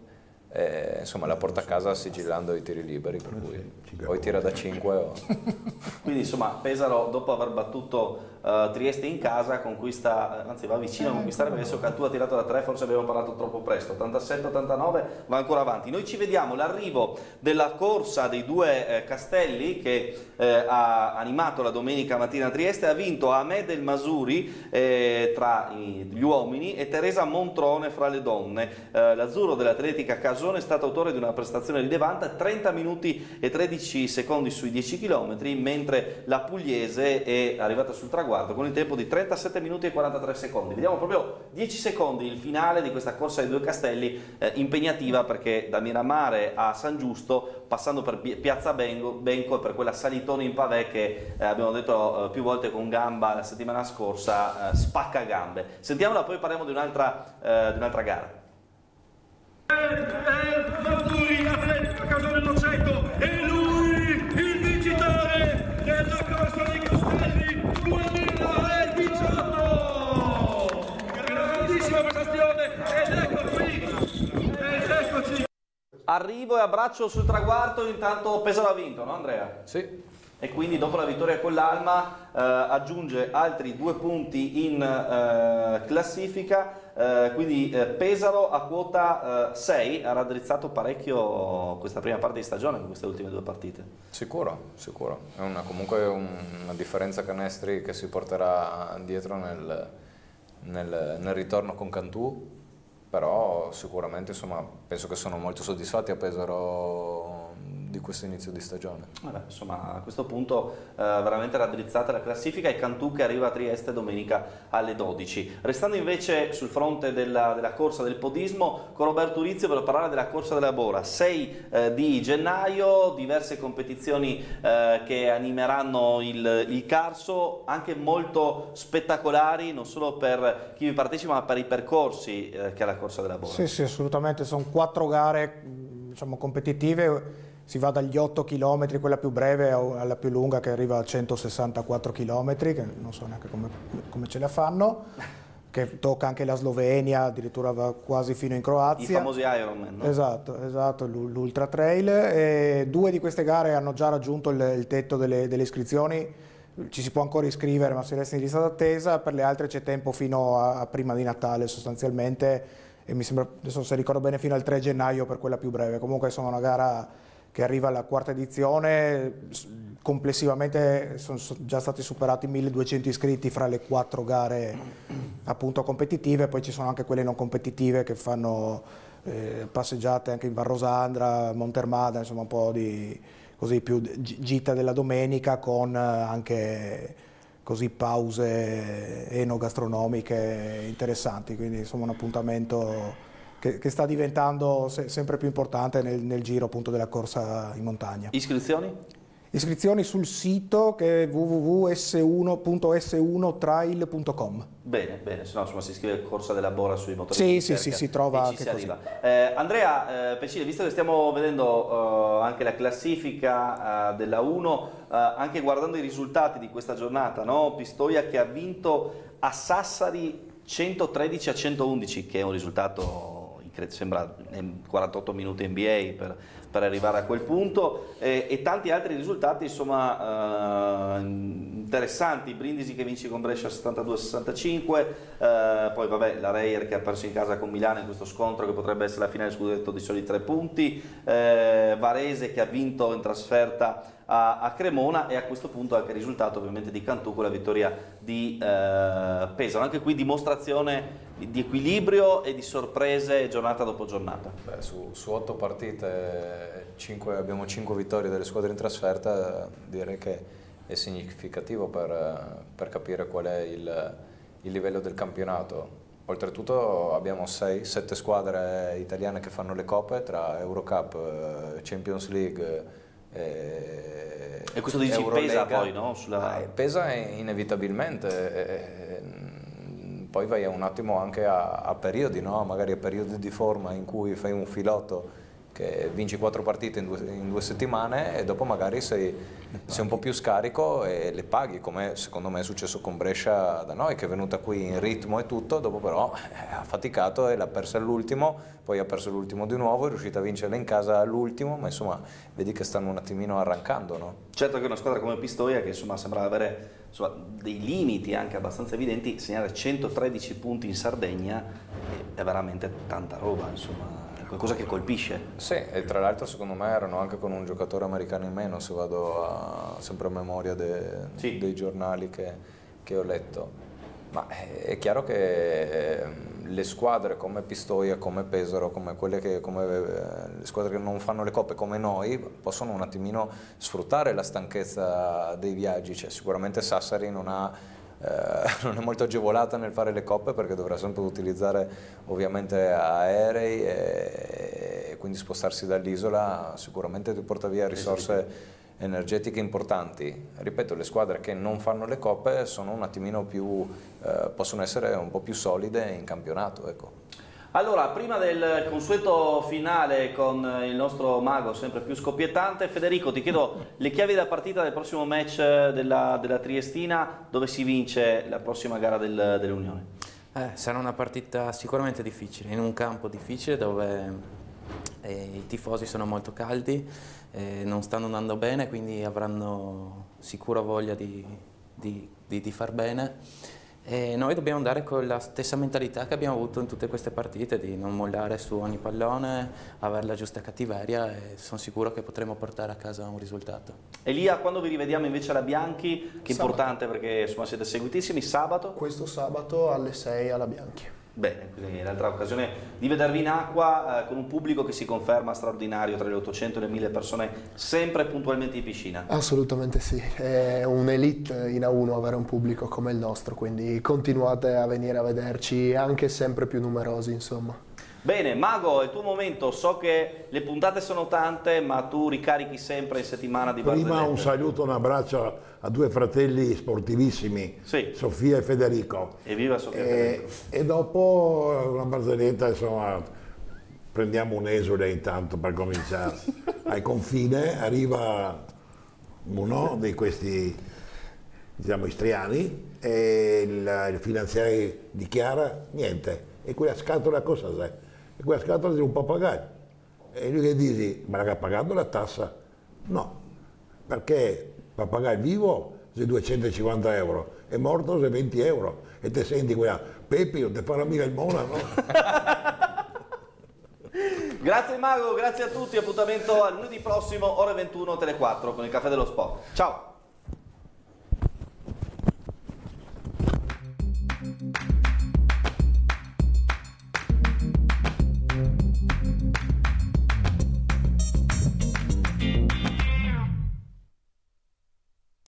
e, insomma, la porta a casa sigillando i tiri liberi, per cui poi tira da cinque o... Quindi insomma Pesaro, dopo aver battuto uh, Trieste in casa, conquista, anzi va vicino a conquistare, perché adesso Cantù ha tirato da tre, forse abbiamo parlato troppo presto, ottantasette ottantanove, va ancora avanti. Noi ci vediamo l'arrivo della corsa dei due eh, Castelli che eh, ha animato la domenica mattina a Trieste, ha vinto Ahmed El Masuri eh, tra i, gli uomini e Teresa Montrone fra le donne. Eh, l'azzurro dell'Atletica Casone Masone è stato autore di una prestazione rilevante, trenta minuti e tredici secondi sui dieci chilometri, mentre la pugliese è arrivata sul traguardo con il tempo di trentasette minuti e quarantatré secondi. Vediamo proprio dieci secondi il finale di questa corsa ai due castelli, eh, impegnativa, perché da Miramare a San Giusto, passando per Piazza Benco, Benco, per quella salitona in pavè che eh, abbiamo detto eh, più volte con Gamba la settimana scorsa, eh, spacca gambe. Sentiamola, poi parliamo di un'altra eh, di un'altra gara. Mazzuri, Atletica Casone Noceto, e lui il vincitore della corsa dei castelli duemiladiciotto. Grandissima prestazione, ed ecco qui, ed eccoci. Arrivo e abbraccio sul traguardo, intanto Pesaro ha vinto, no Andrea? Sì. E quindi dopo la vittoria con l'Alma eh, aggiunge altri due punti in eh, classifica, eh, quindi eh, Pesaro a quota eh, sei, ha raddrizzato parecchio questa prima parte di stagione con queste ultime due partite. Sicuro, sicuro. È una, comunque un, una differenza canestri che si porterà dietro nel, nel, nel ritorno con Cantù, però sicuramente insomma, penso che sono molto soddisfatti a Pesaro di questo inizio di stagione. Vabbè, insomma, a questo punto eh, veramente raddrizzata la classifica, e Cantù che arriva a Trieste domenica alle dodici. Restando invece sul fronte della, della corsa del podismo, con Roberto Urizio per parlare della corsa della Bora, sei eh, di gennaio, diverse competizioni eh, che animeranno il, il Carso, anche molto spettacolari, non solo per chi vi partecipa ma per i percorsi eh, che ha la corsa della Bora. Sì, sì, assolutamente, sono quattro gare, diciamo, competitive. Si va dagli otto chilometri, quella più breve, alla più lunga che arriva a centosessantaquattro chilometri, che non so neanche come, come ce la fanno, che tocca anche la Slovenia, addirittura va quasi fino in Croazia. I famosi Ironman, no? Esatto, esatto, l'Ultra Trail. E due di queste gare hanno già raggiunto il, il tetto delle, delle iscrizioni, ci si può ancora iscrivere ma si resta in lista d'attesa, per le altre c'è tempo fino a, a prima di Natale sostanzialmente, e mi sembra, adesso se ricordo bene, fino al tre gennaio per quella più breve. Comunque insomma una gara che arriva alla quarta edizione, complessivamente sono già stati superati milleduecento iscritti fra le quattro gare appunto competitive, poi ci sono anche quelle non competitive che fanno eh, passeggiate anche in Val Rosandra, Montermada, insomma un po' di così più gita della domenica, con anche così pause enogastronomiche interessanti, quindi insomma un appuntamento Che, che sta diventando se, sempre più importante nel, nel giro appunto della corsa in montagna. Iscrizioni? Iscrizioni sul sito che è w w w punto s uno trail punto com. Bene, bene, se no insomma si scrive Corsa della Bora sui motori sì, di sì, sì, si trova anche si così. Eh, Andrea eh, Pescile, visto che stiamo vedendo eh, anche la classifica eh, della uno, eh, anche guardando i risultati di questa giornata, no? Pistoia che ha vinto a Sassari centotredici a centoundici, che è un risultato sembra quarantotto minuti N B A per, per arrivare a quel punto, e, e tanti altri risultati insomma eh, interessanti. Brindisi che vince con Brescia settantadue a sessantacinque, eh, poi vabbè la Reyer che ha perso in casa con Milano in questo scontro che potrebbe essere la finale scudetto di soli tre punti, eh, Varese che ha vinto in trasferta a, a Cremona, e a questo punto anche il risultato ovviamente di Cantù con la vittoria di eh, Pesaro. Anche qui dimostrazione di, di equilibrio e di sorprese giornata dopo giornata. Beh, su, su otto partite cinque, abbiamo cinque vittorie delle squadre in trasferta, direi che è significativo per, per capire qual è il, il livello del campionato. Oltretutto abbiamo sei sette squadre italiane che fanno le coppe tra Eurocup, Champions League e, e questo dici pesa poi, no? Sulla... Eh, pesa inevitabilmente, e, poi vai un attimo anche a, a periodi, no? Magari a periodi di forma in cui fai un filotto che vinci quattro partite in due, in due settimane e dopo magari sei, sei un po' più scarico e le paghi, come secondo me è successo con Brescia da noi, che è venuta qui in ritmo e tutto, dopo però eh, ha faticato e l'ha persa all'ultimo, poi ha perso l'ultimo di nuovo, è riuscita a vincerla in casa all'ultimo, ma insomma vedi che stanno un attimino arrancando, no? Certo che una squadra come Pistoia, che insomma sembra avere insomma, dei limiti anche abbastanza evidenti, segnare centotredici punti in Sardegna è veramente tanta roba, insomma. Qualcosa che colpisce. Sì, e tra l'altro secondo me erano anche con un giocatore americano in meno, se vado a, sempre a memoria de, sì. dei giornali che, che ho letto. Ma è chiaro che le squadre come Pistoia, come Pesaro, come quelle che, come le squadre che non fanno le coppe come noi, possono un attimino sfruttare la stanchezza dei viaggi. Cioè, sicuramente Sassari non, ha, eh, non è molto agevolata nel fare le coppe perché dovrà sempre utilizzare ovviamente aerei e, e quindi spostarsi dall'isola sicuramente ti porta via risorse energetiche importanti. Ripeto, le squadre che non fanno le coppe sono un attimino più, eh, possono essere un po' più solide in campionato, ecco. Allora, prima del consueto finale con il nostro mago sempre più scoppiettante, Federico, ti chiedo le chiavi della partita del prossimo match della, della Triestina, dove si vince la prossima gara del, dell'Unione. Eh, sarà una partita sicuramente difficile, in un campo difficile dove eh, i tifosi sono molto caldi, eh, non stanno andando bene, quindi avranno sicura voglia di, di, di, di far bene. E noi dobbiamo andare con la stessa mentalità che abbiamo avuto in tutte queste partite, di non mollare su ogni pallone, avere la giusta cattiveria e sono sicuro che potremo portare a casa un risultato. Elia, quando vi rivediamo invece alla Bianchi, che è Sabato. Importante perché insomma siete seguitissimi, sabato? Questo sabato alle sei alla Bianchi. Bene, quindi l'altra occasione di vedervi in acqua eh, con un pubblico che si conferma straordinario, tra le ottocento e le mille persone, sempre puntualmente in piscina. Assolutamente sì, è un'elite in A uno avere un pubblico come il nostro, quindi continuate a venire a vederci anche sempre più numerosi, insomma. Bene, Mago, è il tuo momento, so che le puntate sono tante, ma tu ricarichi sempre in settimana di barzellette. Prima un saluto, un abbraccio a due fratelli sportivissimi, sì. Sofia e Federico. Evviva Sofia e e Federico. E dopo una barzelletta, insomma, prendiamo un esule intanto per cominciare. Al confine arriva uno di questi, diciamo, istriani e il, il finanziario dichiara niente. E quella scatola cosa c'è? E quella scatola di un papagaio. E lui che dice, ma l'ha pagato la tassa? No, perché il papagaio vivo se duecentocinquanta euro, è morto se venti euro. E te senti quella, Pepi, non ti farà mica il mona, no? Grazie Mago, grazie a tutti, appuntamento a lunedì prossimo, ore ventuno, Tele quattro con il Caffè dello Sport. Ciao!